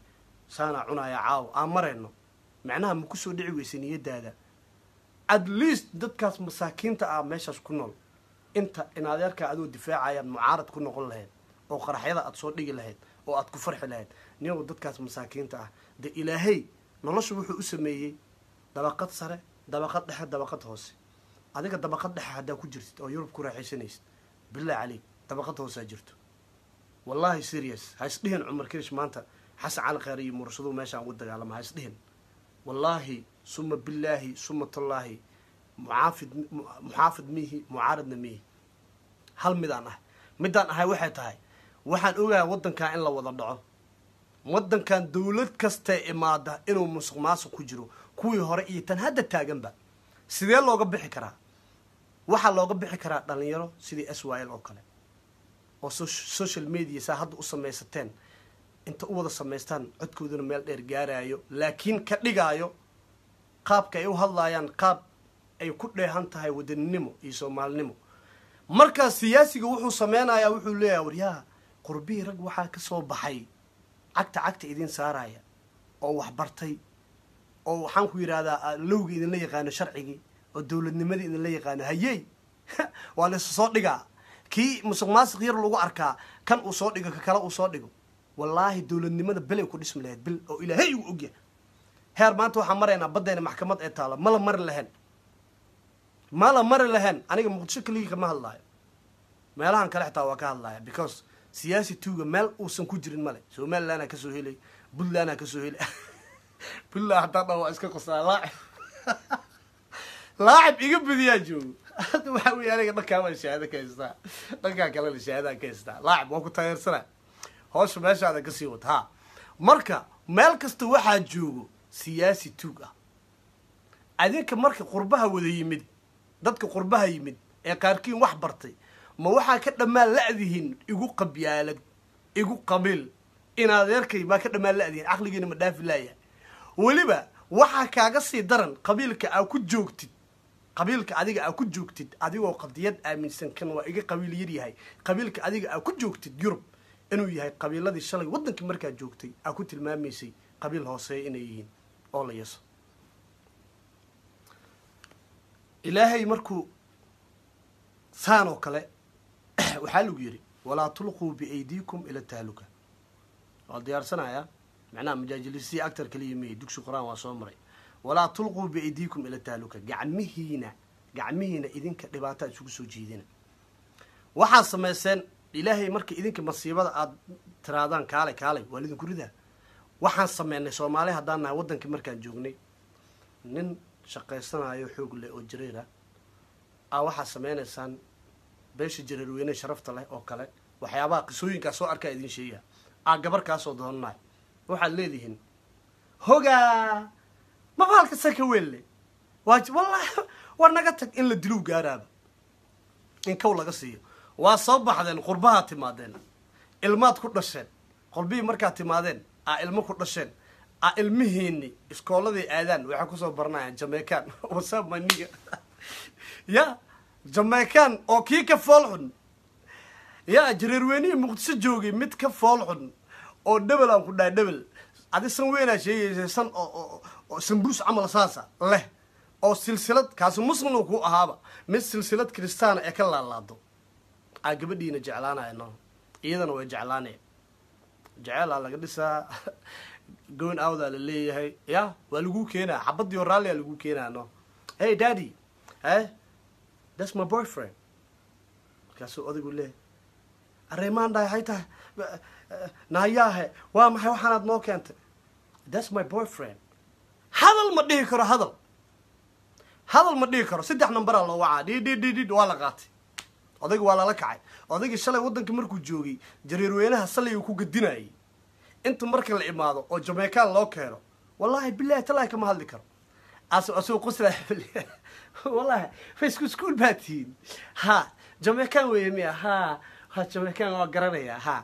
Speaker 2: saanaa cunaya caawo aan marayno macnaha ma kusoo dhici weysa niyadaada at least dadkaas masaakiinta ah meeshaas ku nool inta in adeerkaa adoo difaacayaan mucaarad ku noqon lahayd oo qaraxyada aad soo dhigi lahayd oo aad ku farxi lahayd niyow dadkaas masaakiinta ah dee ilaahay nolosha wuxuu u sameeyey dabaqad sare dabaqad dhexe dabaqad hoose adiga dabaqad dhexe haddaa ku jirtid oo yurub ku raaxaysanaysid billahi caleyk dabaqad hoosaa jirto wallahi serious ha isdhihin cumar kirish maanta xasan cali khayr iyo mursaduu meeshaan ugu dagaalama ha isdhihin wallaahi suma billaahi suma tallaahi mucaafid muxaafid miihi mucaaradna miihi hal midaan ah midaan ahay waxay tahay waxaan ogahay waddankan in la wada dhaco waddankan dawlad kastee imaada inuu musuq maasuq ku jiro kuwii hore iyo tan hadda taaganba sidee looga bixi karaa waxaa looga bixi karaa dhalinyaro sidii s y l oo kale oo social media saa hadda u samaysateen inta u wada samaystaan codkooduna meel dheer gaaraayo laakiin ka dhigaayo qaabka ay u hadlaayaan qaab ay ku dheehan tahay wadaninimo iyo soomaalinimo markaas siyaasiga wuxuu sameynayaa wuxuu leeyahay waryaha qurbihii rag waxaa ka soo baxay cagta cagta idin saaraya oo wax bartay oo waxaan ku yidhaahdaa lowga idinla yaqaano sharcigii oo dawladnimadii idinla yaqaano hayey waa la soo dhigaa kii musuq maasuq yar lagu arkaa kan uu soo dhigo ka kale uu soo dhigo wallaahi dawladnimada belay ku dhismi lahayd bil oo ilaahay uu ogyahay heer maanta waxaan maraynaa baddayna maxkamad ee taalo mala mari lahayn mala mari lahayn aniga muqdisho keligii kama hadlaayo meelahan kale xitaa waa ka hadlaaya because siyaasi tuuga meel uusan ku jirin male somalilandaa ka soo helay puntlandaa ka soo helay puntland hataa dhan waa iska qosaa laacib laacib iga badiyaa joogo hadda waxaa weeye aniga dhankaa baan shahaado ka haystaa dhankaa kalena shahaadaan ka haystaa laacib waa ku taageersanaa hawsha meeshaada kasii wata ha marka meel kasta waxaa joogo siyaasi tuug ah adinka marka qurbaha wada yimid dadka qurbaha yimid ee qaarkiin wax bartay ma waxaa ka dhammaan la'dihiin igu qabyaalad igu qabiil in adeerkay baa ka dhammaan la'dihiin caqligiina ma dhaafi laayahay weliba waxaa kaaga sii daran qabiilka aa ku joogtid qabiilka adiga aa ku joogtid adigoo qadiyad aaminsan kan waa iga qabiil yar yahay qabiilka adiga aa ku joogtid yurub inuu yahay qabiiladii shalay waddankii markaa joogtay aa ku tilmaamaysay qabiil hooseeya inay yihiin oo la yeso ilaahay markuu saan oo kale waxaa lagu yidhi walaa tulquu biaydiikum ila tahluka waa diyaarsanayaa macnaha majaajilisi actor kaliya miyey dugsi qur-aan waa soo maray walaa tulquu biaydiikum ila tahluka gacmihiina gacmihiina idinka dhibaataa isugu soo jiidina waxaad samayseen ilaahay marka idinka masiibada aad tiraadaan kaalay kaalay waa lidinku ridaa waxaan sameynay soomaali haddaan nahay waddankii markaan joognay nin shaqaysanayo xoog leh oo jareera aa waxaad sameynaysaan beesha jareerweyne sharafta leh oo kale waxyaabaha qisooyinkaa soo arkaa idin sheegaa aa gabar kaasoo doonanaay waxaad leedihiin hogaa mabaalka saka weelle waa wallahi war naga tag in la diluu gaaraaba in kow laga siiyo waa soo baxdeen qurbahaa timaadeen ilmaad ku dhasheen qolbihii markaad timaadeen aa ilmo ku dhasheen aa ilmihiini iskooladay aadaan waxay kusoo baranayaan jamaican wasaab maniga ya jamaican oo kii ka fool xun ya jareerweynihii muqdisho joogay mid ka fool xun oo dhebel aan ku dhahay dhebel adi san weynaa sheegaysay san oo oo sambuus camal saasa leh oo silsilad kaasi muslimna ku ahaaba mid silsilad kristaana ee ka laalaado aa gabadhiina jeclaanaya no iyadana way jeclaanaya jeceelaa laga dhisaa goyn awdaa la leeyahay ya waa lagu keenaa xabadiyo raalliyaa lagu keenaa no hey daddy hey that's my boyfriend markaasuu odaygu leeyahay arrimaan dhahay hay tahay naayaahe waa maxay waxaanaad noo keentay that's my boyfriend hadal ma dhihi karo hadal hadal ma dhihi karo saddex namberaa loo wacaa dhi dhi dhi dhi waa la qaatay odayga waa lala kacay odaygii shalay waddanka markuu joogay jareerweynaha salayuu ku gadinayay inta marka la imaado oo jamaican loo keeno wallahi billahi talaahi kama hadli karo asu asuu qosla wallahi faysku school baa tihiin ha jamaican weeye miya ha ha jamaican waa garanaya ha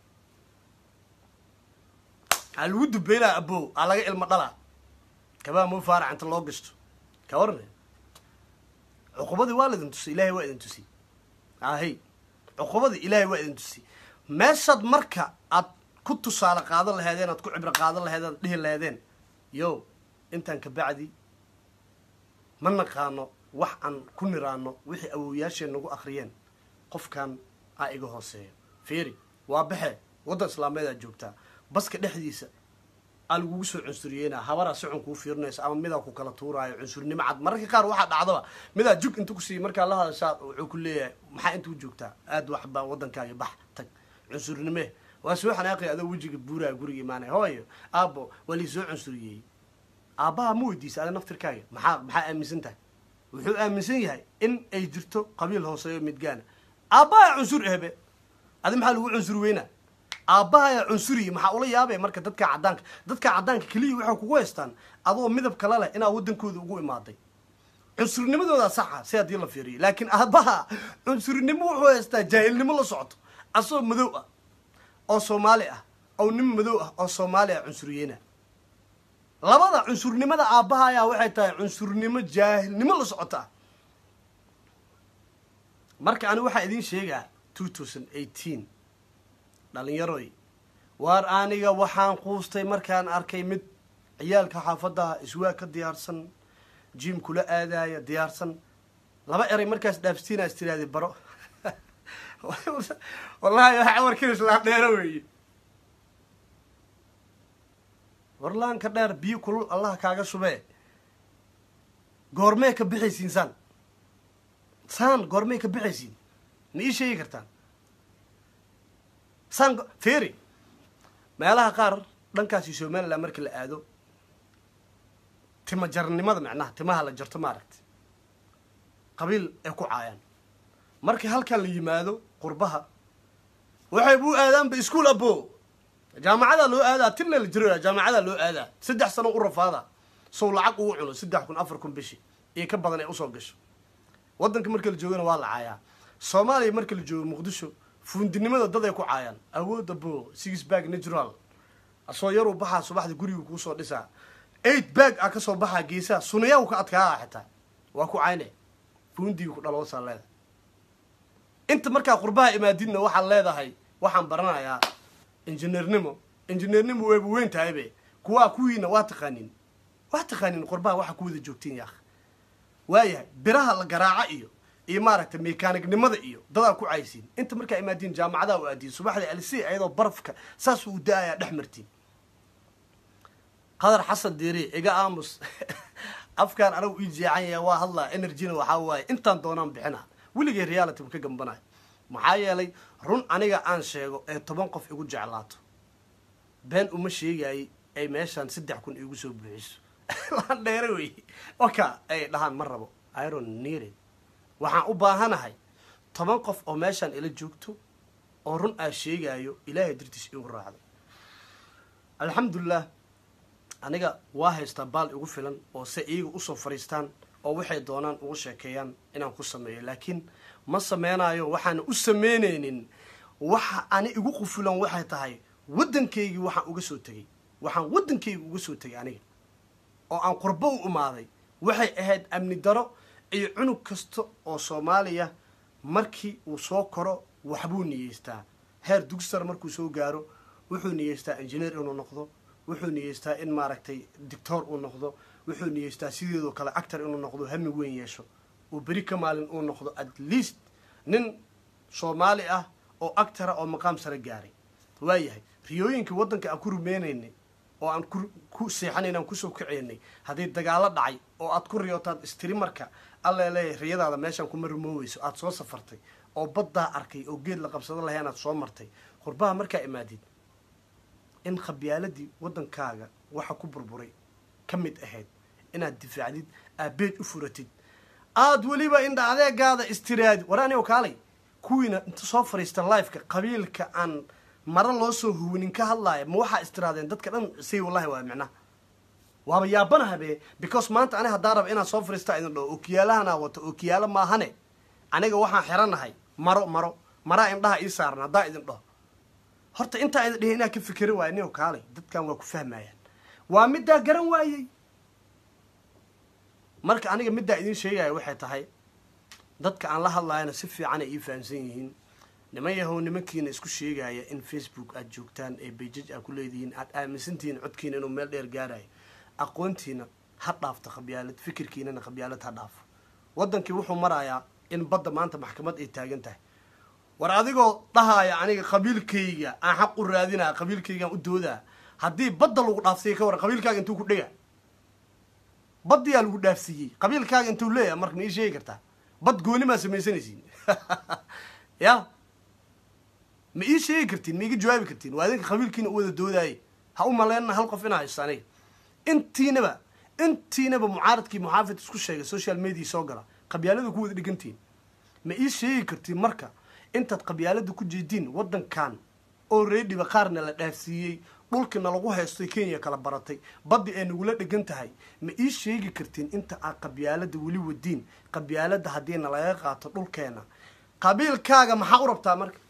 Speaker 2: aa lagu dubeynaa abow aa laga ilmo dhalaa kabaa muu faarac inta loo gashto ka warne cuqubadii waa laidin tusi ilaahay waa idin tusi ahey cuqubadii ilaahay waa idin tusi meeshaad marka aad ku tusaale qaadan lahaydeen aad ku cibro qaadan lahaydeen aad dhihi lahaydeen yo intaan ka bacdi ma naqaano wax aan ku niraano wixii awowyaasheen nagu akhriyeen qofkan aa iga hooseeyo fiiri waa baxe waddan islaameed aad joogtaa baska dhexdiisa aa lagugu soo cunsuriyeynaa habaraa sicon kuu fiirinaysa ama midaa ku kala tuuraayo cunsurnimo cad mararka qaar waxaa dhacdaba midaa jug inta ku siiya markaa la hadashaa wuxuu ku leeyahay maxaa intuu joogtaa aad waxbaa waddankaaga bax tag cunsurnime waa soo xanaaqay adoo wejiga buuraa guriga imaanay hooyo aabbo waa lii soo cunsuriyey aabbaha ma weydiisa ada naftirkaaga maxaa maxaa aaminsan tahay wuxuu aaminsan yahay in ay jirto qabiil hooseeyo midgaana aabbaha cunsur ehbe adi maxaa lagu cunsur weynaa aabbaha cunsuriyi maxaa ula yaabay marka dadka caddaanka dadka caddaanka keliya waxay kugu haystaan adoo midab kale leh inaa waddankooda ugu imaaday cunsurnimadoodaa saxa si haddii la fiiriyo laakiin aabbaha cunsurnimo wuxuu haystaa jaahilnimo la socoto asoo madow ah oo soomaali ah oo nin madow ah oo soomaali ah cunsuriyeyna labada cunsurnimada aabbaha ayaa waxay tahay cunsurnimo jaahilnimo la socota marka ani waxaa idiin sheegaa two thousand eighteen dhalinyaroy waar aniga waxaan quustay markaan arkay mid ciyaalka xaafadaha iswaa ka diyaarsan jim kula aadaaya diyaarsan laba eray markaas dhaafstiina is tiraahday baro wallahi waxa warkiis la dheero weeye warlaanka dheer biyo kulul allah kaaga shubee goormee ka bixaysiin saan saan goormee ka bixaysiin ma ii sheegi kartaan saan fiiri meelaha qaar dhankaasi somaliland markii la aado tima jarnimada macnaha timaha la jarto maaragtay qabiil ay ku caayaan markii halkan la yimaado qurbaha waxay buu aadaanba iskuul abo jaamacada loo aadaa tinna la jiro jaamacada loo aadaa saddex sano u rafaada soo lacag ugu cuno saddex kun afar kun bishi ee ka badan ay u soo gasho waddanka markii la joogana waa la caayaa Soomaaliya markii la joogo Muqdisho fuundinimada dad ay ku caayaan awood abo six bag natural asoo yar u baxa subaxda guriga ku soo dhisaa eight bag a ka soo baxa geesaha sunayaw ka adkaa xitaa waa ku caayne fuundigu ku dhalo saaleeda inta markaa qurbaha imaadidna waxaa leedahay waxaan baranayaa injineernimo injineernimo way weyn tahay be kuwa kuwiina waa taqaanin waa taqaanin qurbaha waxa ku wada joogtiin yaakh waayahay biraha la garaaca iyo iyo maaragtay mechanic-nimada iyo dad ku caysiin inta markaa imaadin jaamacada u aadin subaxda L C ayadoo barafka saas u daaya dhaxmartiin qadar xasan diiri iga aamus afkaan anagu ii jeecanya waa hadla energy-na waxa waay intaan doonaan bixina wiliga reality ka gambanay maxaa yeelay run aniga aan sheego ee toban qof igu jeclaato been uma sheegay ay meeshan saddex kun igu soo buuxiso la dheeray way oka ay dhahan ma rabo iron needed waxaan u baahanahay toban qof oo meeshan ila joogto oo run aan sheegayo ilaahay dirtiis igu raacdo alxamdulillah aniga waa haystaa baal igu filan oo se iyaga u soo fariistaan oo waxay doonaan ugu sheekeeyaan inaan ku sameeyo laakiin ma sameenayo waxaan u sameyneynin waxa ani igu qufulan waxay tahay waddankaygii waxaan uga soo tagay waxaan waddankayga uga soo tagay aniga oo aan qurbo u imaaday waxay ahayd amni daro iyo cunug kasta oo Soomaaliya markii uu soo koro waxbuu niyeystaa heer dugsar markuu soo gaaro wuxuu niyeystaa engineer inuu noqdo wuxuu niyeystaa in maaragtay doctor uu noqdo wuxuu niyeystaa sideedoo kale actor inuu noqdo hami weyn yeesho oo bari ka maalin uu noqdo at least nin Soomaali ah oo actor oo maqaam sare gaaray waayahay riyooyinka waddanka aan ku rumeynay oo aan ku seexanaynaan ku soo kaceynay haday dagaalo dhacay oo aad ku riyootaad streamerka alla leeyahay riyadaada meeshan kuma rumooweyso aad soo safartay oo badda arkay oo geed la qabsado lahayn aad soo martay qurbaha markaa imaadid in khabiyaaladii waddankaaga waxa ku burburay kamid ahayd inaad difaacdid aabeed u furatid aad waliba indha adeegaada istiraad waraani oo kaalay kuwiina inta soo fariista live-ka qabiilka aan mara loo soo huwinin ka hadlaaya ma waxa istiraadeen dadka dhan say wallahi waa macna waaba yaabanaha be because maanta aniga haddaan rabo inaan soo fariista idin dhaho ookiyaalahana wato ookiyaalo maahane aniga waxaan xiranahay maro maro maraa indhaha ii saaran haddaa idin dhaho horta intaa idin dhihi inaa ka fikiri waaya nin oo kaalay dadkan waa ku fahmayaan waa middaa garan waayey marka aniga middaa idin sheegaya waxay tahay dadka aan la hadlaayana si fiican ay ii fahamsan yihiin niman yahow nimankiina isku sheegaya in facebook aad joogtaan ee bejaj aad ku leedihiin aad aaminsantihiin codkiina inuu meel dheer gaarayo aqoontiina ha dhaafta qabyaalad fikirkiinana qabyaalad ha dhaafo waddankii wuxuu marayaa in badda maanta maxkamad ay taagan tahay war adigoo dhahaya aniga qabiilkayga aan xaq u raadinaa qabiilkaygaan u doodaa haddii badda lagu dhaafsiiyey ka waran qabiilkaaga intuu ku dhega baddiyaa lagu dhaafsiiyey qabiilkaaga intuu leeyahay marka ma ii sheegi kartaa bad gooni maa samaysanaysiin ya ma ii sheegi kartiin ma iga jawaabi kartiin waa idinka qabiilkiina u wada doodaaye ha u maleenna hal qof inaa haysto aniga intiinaba intiinaba mucaaradkii muxaafid isku sheegay social media soo gala qabyaalada ku wada dhigantiin ma ii sheegi kartiin marka intaad qabyaalada ku jeediin waddankan oo reediba qaarna la dhaafsiiyey dhulkina lagu haysto kenya kala baratay baddi ay nagula dhigan tahay ma ii sheegi kartiin inta aad qabyaalada weli wadiin qabyaalada haddiina laga qaato dhulkeena qabiilkaaga maxaa u rabtaa marka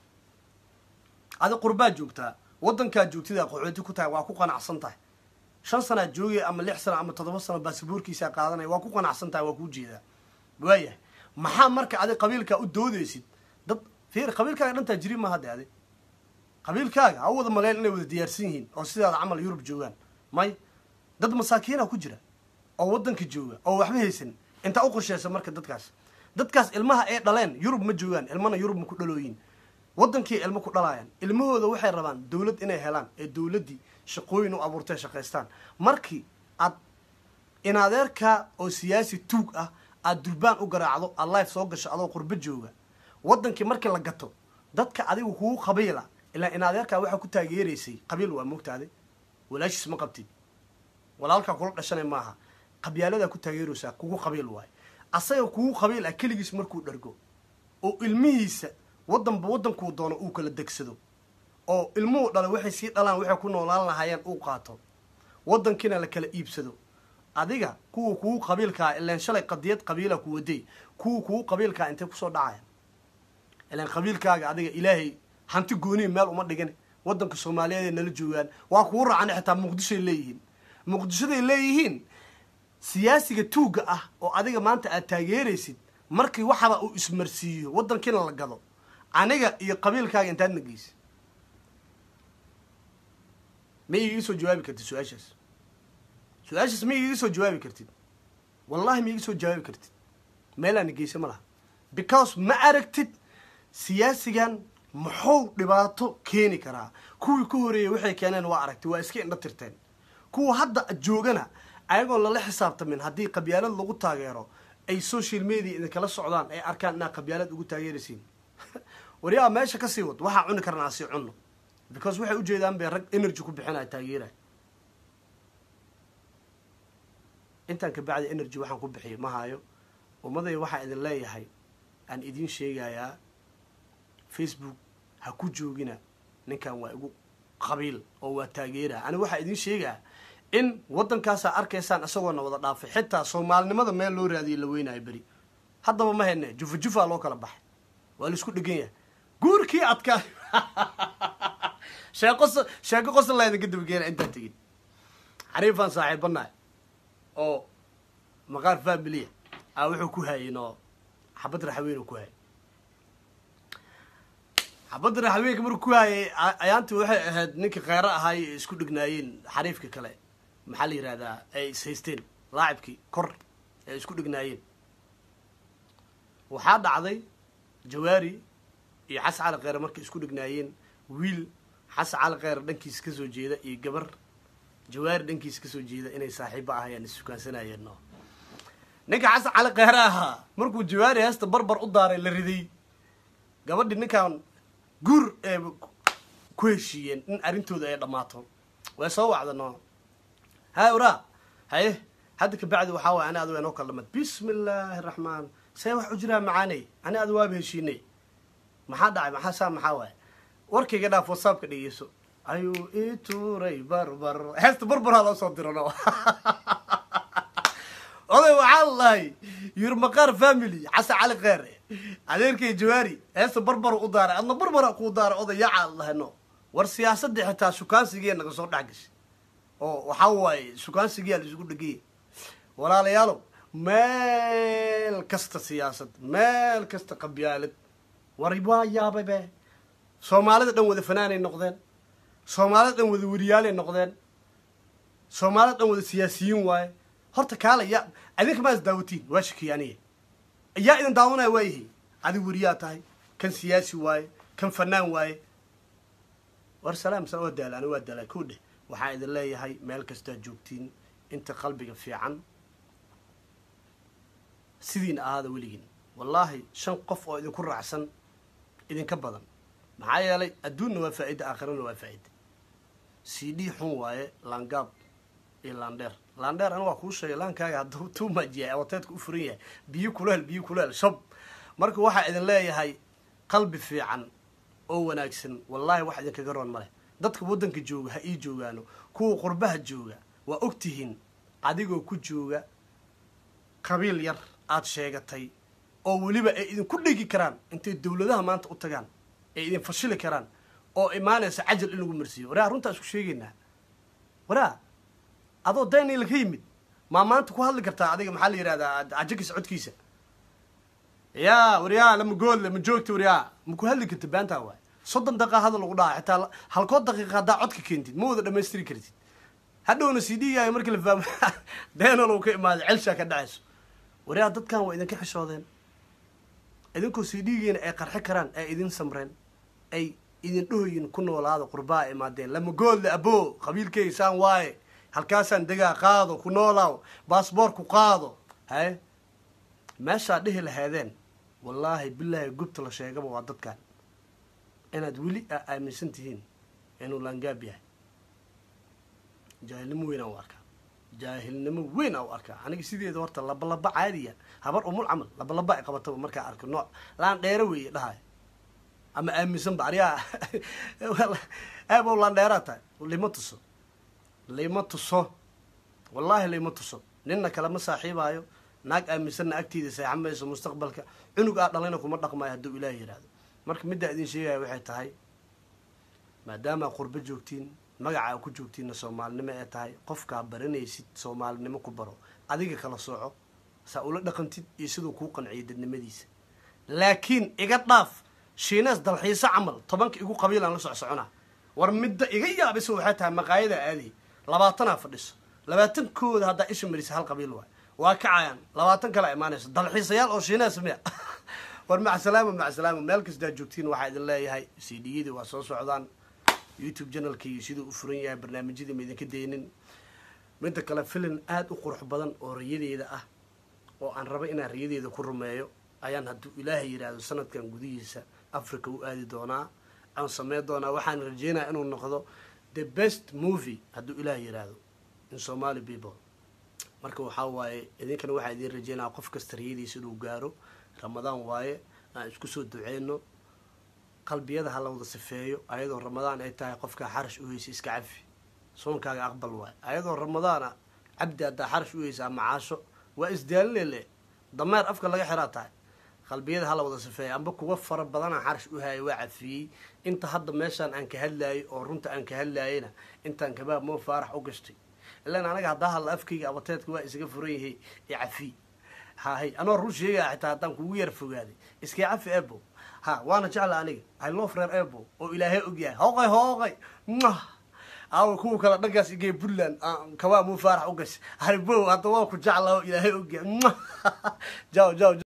Speaker 2: adi qurbaad joogtaa waddankaad joogtida qaxooti ku tahay waa ku qanacsan tahay shan sanaad joogay ama lix sano ama toddoba sano baasaboorkiisaa qaadanaya waa ku qanacsan tahay waa kuu jeedaa waayahay maxaa marka adi qabiilkaa u doodaysid dad fiir qabiilkaaga dhantaa jiri ma hadde adi qabiilkaaga ha u wada maleen inay wada diyaarsan yihiin oo sidaada camal yurub joogaan may dad masaakiina ku jira oo waddanka jooga oo waxba haysan intaa u qorsheysa marka dadkaas dadkaas ilmaha ay dhaleen yurub ma joogaan ilmana yurub ma ku dhalooyin waddankii ilmo ku dhalaayaan ilmahooda waxay rabaan dawlad inay helaan ee dawladdii shaqooyin u abuurtay shaqaystaan markii aad inadeerka oo siyaasi tuug ah aad durbaan u garaacdo aad life soo gasho adoo qurbo jooga waddankii markii la gato dadka adigu kugu qabiila ilaa inadeerkaa waxaa ku taageeraysay qabiil waa moogtaade walaashiis ma qabtid walaalkaa kula dhashanay maaha qabyaaladaa ku taageeraysaa kugu qabiil waayo asaga kugu qabiil ah keligiis markuu dhargo oo ilmihiisa waddanba waddankuu doono uu kala degsado oo ilmuhu dhala waxay sii dhalaan waxay ku noolaan lahaayeen uu qaato waddankiina la kala iibsado adiga kuwa kugu qabiilkaa ilaan shalay qadiyad qabiila ku waday kuwa kugu qabiilkaa intay kusoo dhacaya ilaan qabiilkaaga adiga ilaahay hanti goonihi meel uma dhigan waddanka soomaaliyeed ay nala joogaan waa kugu raacana xitaa muqdishoay leeyihiin muqdishoday leeyihiin siyaasiga tuugga ah oo adiga maanta aad taageeraysid markii waxaba uu ismarsiiyo waddankiina la gado aniga iyo qabiilkaaga intaad nageysa ma iiga soo jawaabi kartid su-aashaas su-aashaas ma iiga soo jawaabi kartid wallahi ma iiga soo jawaabi kartid meelaa nageysa ma laha because ma aragtid siyaasigan muxuu dhibaato keeni karaa kuwii ka horeeyey waxay keeneen waa aragtay waa iska indha tirteen kuwa hadda joogana ayagoon lala xisaabtamin haddii qabyaalad lagu taageero ay social media idinkala socdaan ay arkaan inaad qabyaalad ugu taageeraysiin waryaa meesha kasii wad waxaa cuni karnaa sii cunno because waxay ujeedaan bay rag energy ku bixinaya taageeraya intaan ka bacdi energy waxaan ku bixiyo ma hayo ummaday waxaa idin leeyahay aan idiin sheegayaa facebook ha ku joogina ninkan waa igu qabiil oo waa taageera ani waxaa idiin sheegaa in waddankaasaa arkaysaan isagoona wada dhaafay xitaa soomaalinimada meel loo raadiyay la weynayo beri haddaba ma hayne jufa jufaa loo kala baxay waa la isku dhegan yahay guurkii adkaa sheeqos sheeko qosol la idinka dabageena intaan tegin xariifaan saaxiibanahay oo maqaar familiya aa wuxuu ku haayeen oo xabad raxweyn uu ku haayay xabad raxweynka markuu ku haayay ayaantii waxay ahayd ninka kheyro ahaay ee isku dhignaayeen xariifka kale maxaa la yihahdaa ay is haysteen laacibkii kor ee isku dhignaayeen waxaa dhacday jawaari iyo xas cali kheyre markay isku dhignaayeen wiil xas cali kheyre dhankiisa ka soo jeeda iyo gabar jawaari dhankiisa ka soo jeeda inay saaxiibo ahayaan issukaansanayeen no ninka xas cali kheyre ahaa markuu jawaari heesta barbar u daaray la riday gabadhii ninkan guur ee ku heshiiyeen in arrintooda ay dhammaato way soo wacda no ها ورا هاي هذا كبعد وحاول أنا أدوي أنا وكلمت بسم الله الرحمن سيوح أجرا معاني أنا أدوي بهشيني ما حدا ما حسام محاول وركي كده في وصاب كده يسوع أيو إيتوري بربر هست بربر هذا صدرنا والله والله يرمقار فاميلي عسى على غيره عليك جواري هست بربر ودار أنا بربر ودار أضي يا الله إنه والسياسة دي حتى شو كان سجين نقصر دعكش oo waxa waaye sukaansigiyaa la isugu dhigay walaalayaalow meel kasta siyaasad meel kasta qabyaalad war waa yaabay be soomaalida dhan wada fanaanay noqdeen soomaalida dhan wada wariyaalay noqdeen soomaalida dhan wada siyaasiyiin waaye horta kaala ya adinka ma is daawatiin waa shakii aniga yaa idin daawanaya waayahay adigu wariyaa tahay kan siyaasi waaye kan fanaan waaye war salaam san waa daala ani waa daala ku dheh waxaa idin leeyahay meel kastaa joogtiin inta qalbiga fiican sidiin ahaada weligiin wallaahi shan qof oo idinku raacsan idinka badan maxaa yeelay adduunna waa faa'iida aakhirana waa faa'iida c d xun waaye laangaab iyo laandheer laandheer aniga waa kuu sheegay laankaaga hadduu tuumaj yahay awateedka u furan yahay biyo kuleel biyo kuleel shab marka waxaa idin leeyahay qalbi fiican oo wanaagsan wallaahi wax idinkaga roon ma leh dadka waddanka jooga ha ii joogaano kuwa qurbaha jooga waa og tihiin adigoo ku jooga qabiil yar aad sheegatay oo weliba ay idinku dhegi karaan intay dawladaha maanta u tagaan ay idin fashili karaan oo imaanaysa cajal in lagu marsiiyo waraa runtaa isku sheegaynaa waraa adoo daynayla ka yimid maa maanta ku hadli kartaa adiga maxaa la yidhahdaa cajagkiisa codkiisa yaa waryaa lama goodle ma joogta waryaa ma ku hadli kartid baantaa waay soddon daqiiqa hadal lagu dhaha xitaa halkood daqiiqa haddaa codka keentid ma wada dhammaystiri kartid hadhowna c d gaaga markii la fahmo deena lagu ka imaaday celshaa ka dhacayso waryaa dadkan waa idinka xishoodeen idinkoo c d giina ay qarxi karaan ay idin samreen ay idin dhahoyin ku noolaada qurbaa imaadeen lama goodle abo qabiilkaysaan waaye halkaasaan degaa qaado ku noolaaw baasboorku qaado haye meeshaa dhihi lahaadeen wallaahi bilaahi gubta la sheegaba waa dadkan inaad weli aa aaminsan tihiin inuu laangaab yahay jaahilnimo weyn aan u arkaa jaahilnimo weyn aan u arkaa aniga sideeda horta labalaba caadiya habar umul camal labalaba ay qabataba markaa arko nooc laan dheero weeye dhahay ama aaminsanba ariyaa aabow laan dheeraa tahay lima tuso lima tuso wallaahi lima tuso ninna kalama saaxiibaayo naag aaminsanna agtiida seexamayso mustaqbalka cunug aa dhalayna kuma dhaqmaayo hadduu ilaahi yidhaahdo marka middaa idin sheegaya waxay tahay maadaama qurbo joogtiin magacaa ku joogtiinna soomaalinimo ee tahay qofkaa baranaysid soomaalinimo ku baro adiga kala sooco saa ula dhaqantid iyo siduu kuu qanciyo dadnimadiisa laakiin iga dhaaf shiinaas dalxiiso camal tobanka igu qabiilaan la soc soconaa war midda iga yaabisa waxay tahay maqaayada aadi labaatanaa fadhiso labaatankooda haddaa isha marisa hal qabiil waay waa kacayaan labaatan kala imaanayso dalxiisayaal oo shiinaas miya war maca salaama maca salaama meel kastaa joogtiin waxaa idin leeyahay c d yadii waa soo socdaan youtube channelkii siduu u furan yahay barnaamijyadii ma idinka daynin midda kale filim aada u qurux badan oo riyadeeda ah oo aan raba inaan riyadeeda ku rumeeyo ayaan hadduu ilaahay yidhaahdo sanadkan gudihiisa africa u aadi doonaa aan sameyn doonaa waxaan rajeynaya inuu noqdo the best movie hadduu ilaahay yidhaahdo in somali people marka waxaa waaye idinkana waxaa idin rajeynaya qof kasta riyadiisa inuu gaaro ramadaan waaye aan isku soo duceyno qalbiyada ha la wada sifeeyo ayadoo ramadaan ay tahay qofkaa xarash u heysa iska cafi soonkaaga aqbal waaye ayadoo ramadaana cabdi haddaa xarash u heysaa macaasho waa isdaalinele dameer afka laga xiraa tahay qalbiyada ha la wada sifeeyo amba kuwa fara badanaa xarash u hayay waa cafiyey inta hadda meeshaan aan ka hadlaayay oo runta aan ka hadlaayayna intaan kabaab moo faarax u gashtay ilaan anaga haddaa hadla afkayga abateedka waa isaga furan yahay ee cafi hahay anoo run sheegaya xitaa haddaan kugu yar fogaaday iskay cafi ebo ha waana jecla aniga I love reer ebo oo ilaahay ogyahay hooqay hooqay aw kuwa kala dhankaas igay Puntland kabaa muu faarax u gashay haribow hadda waa ku jeclaa oo ilaahay ogyahay jaw jaw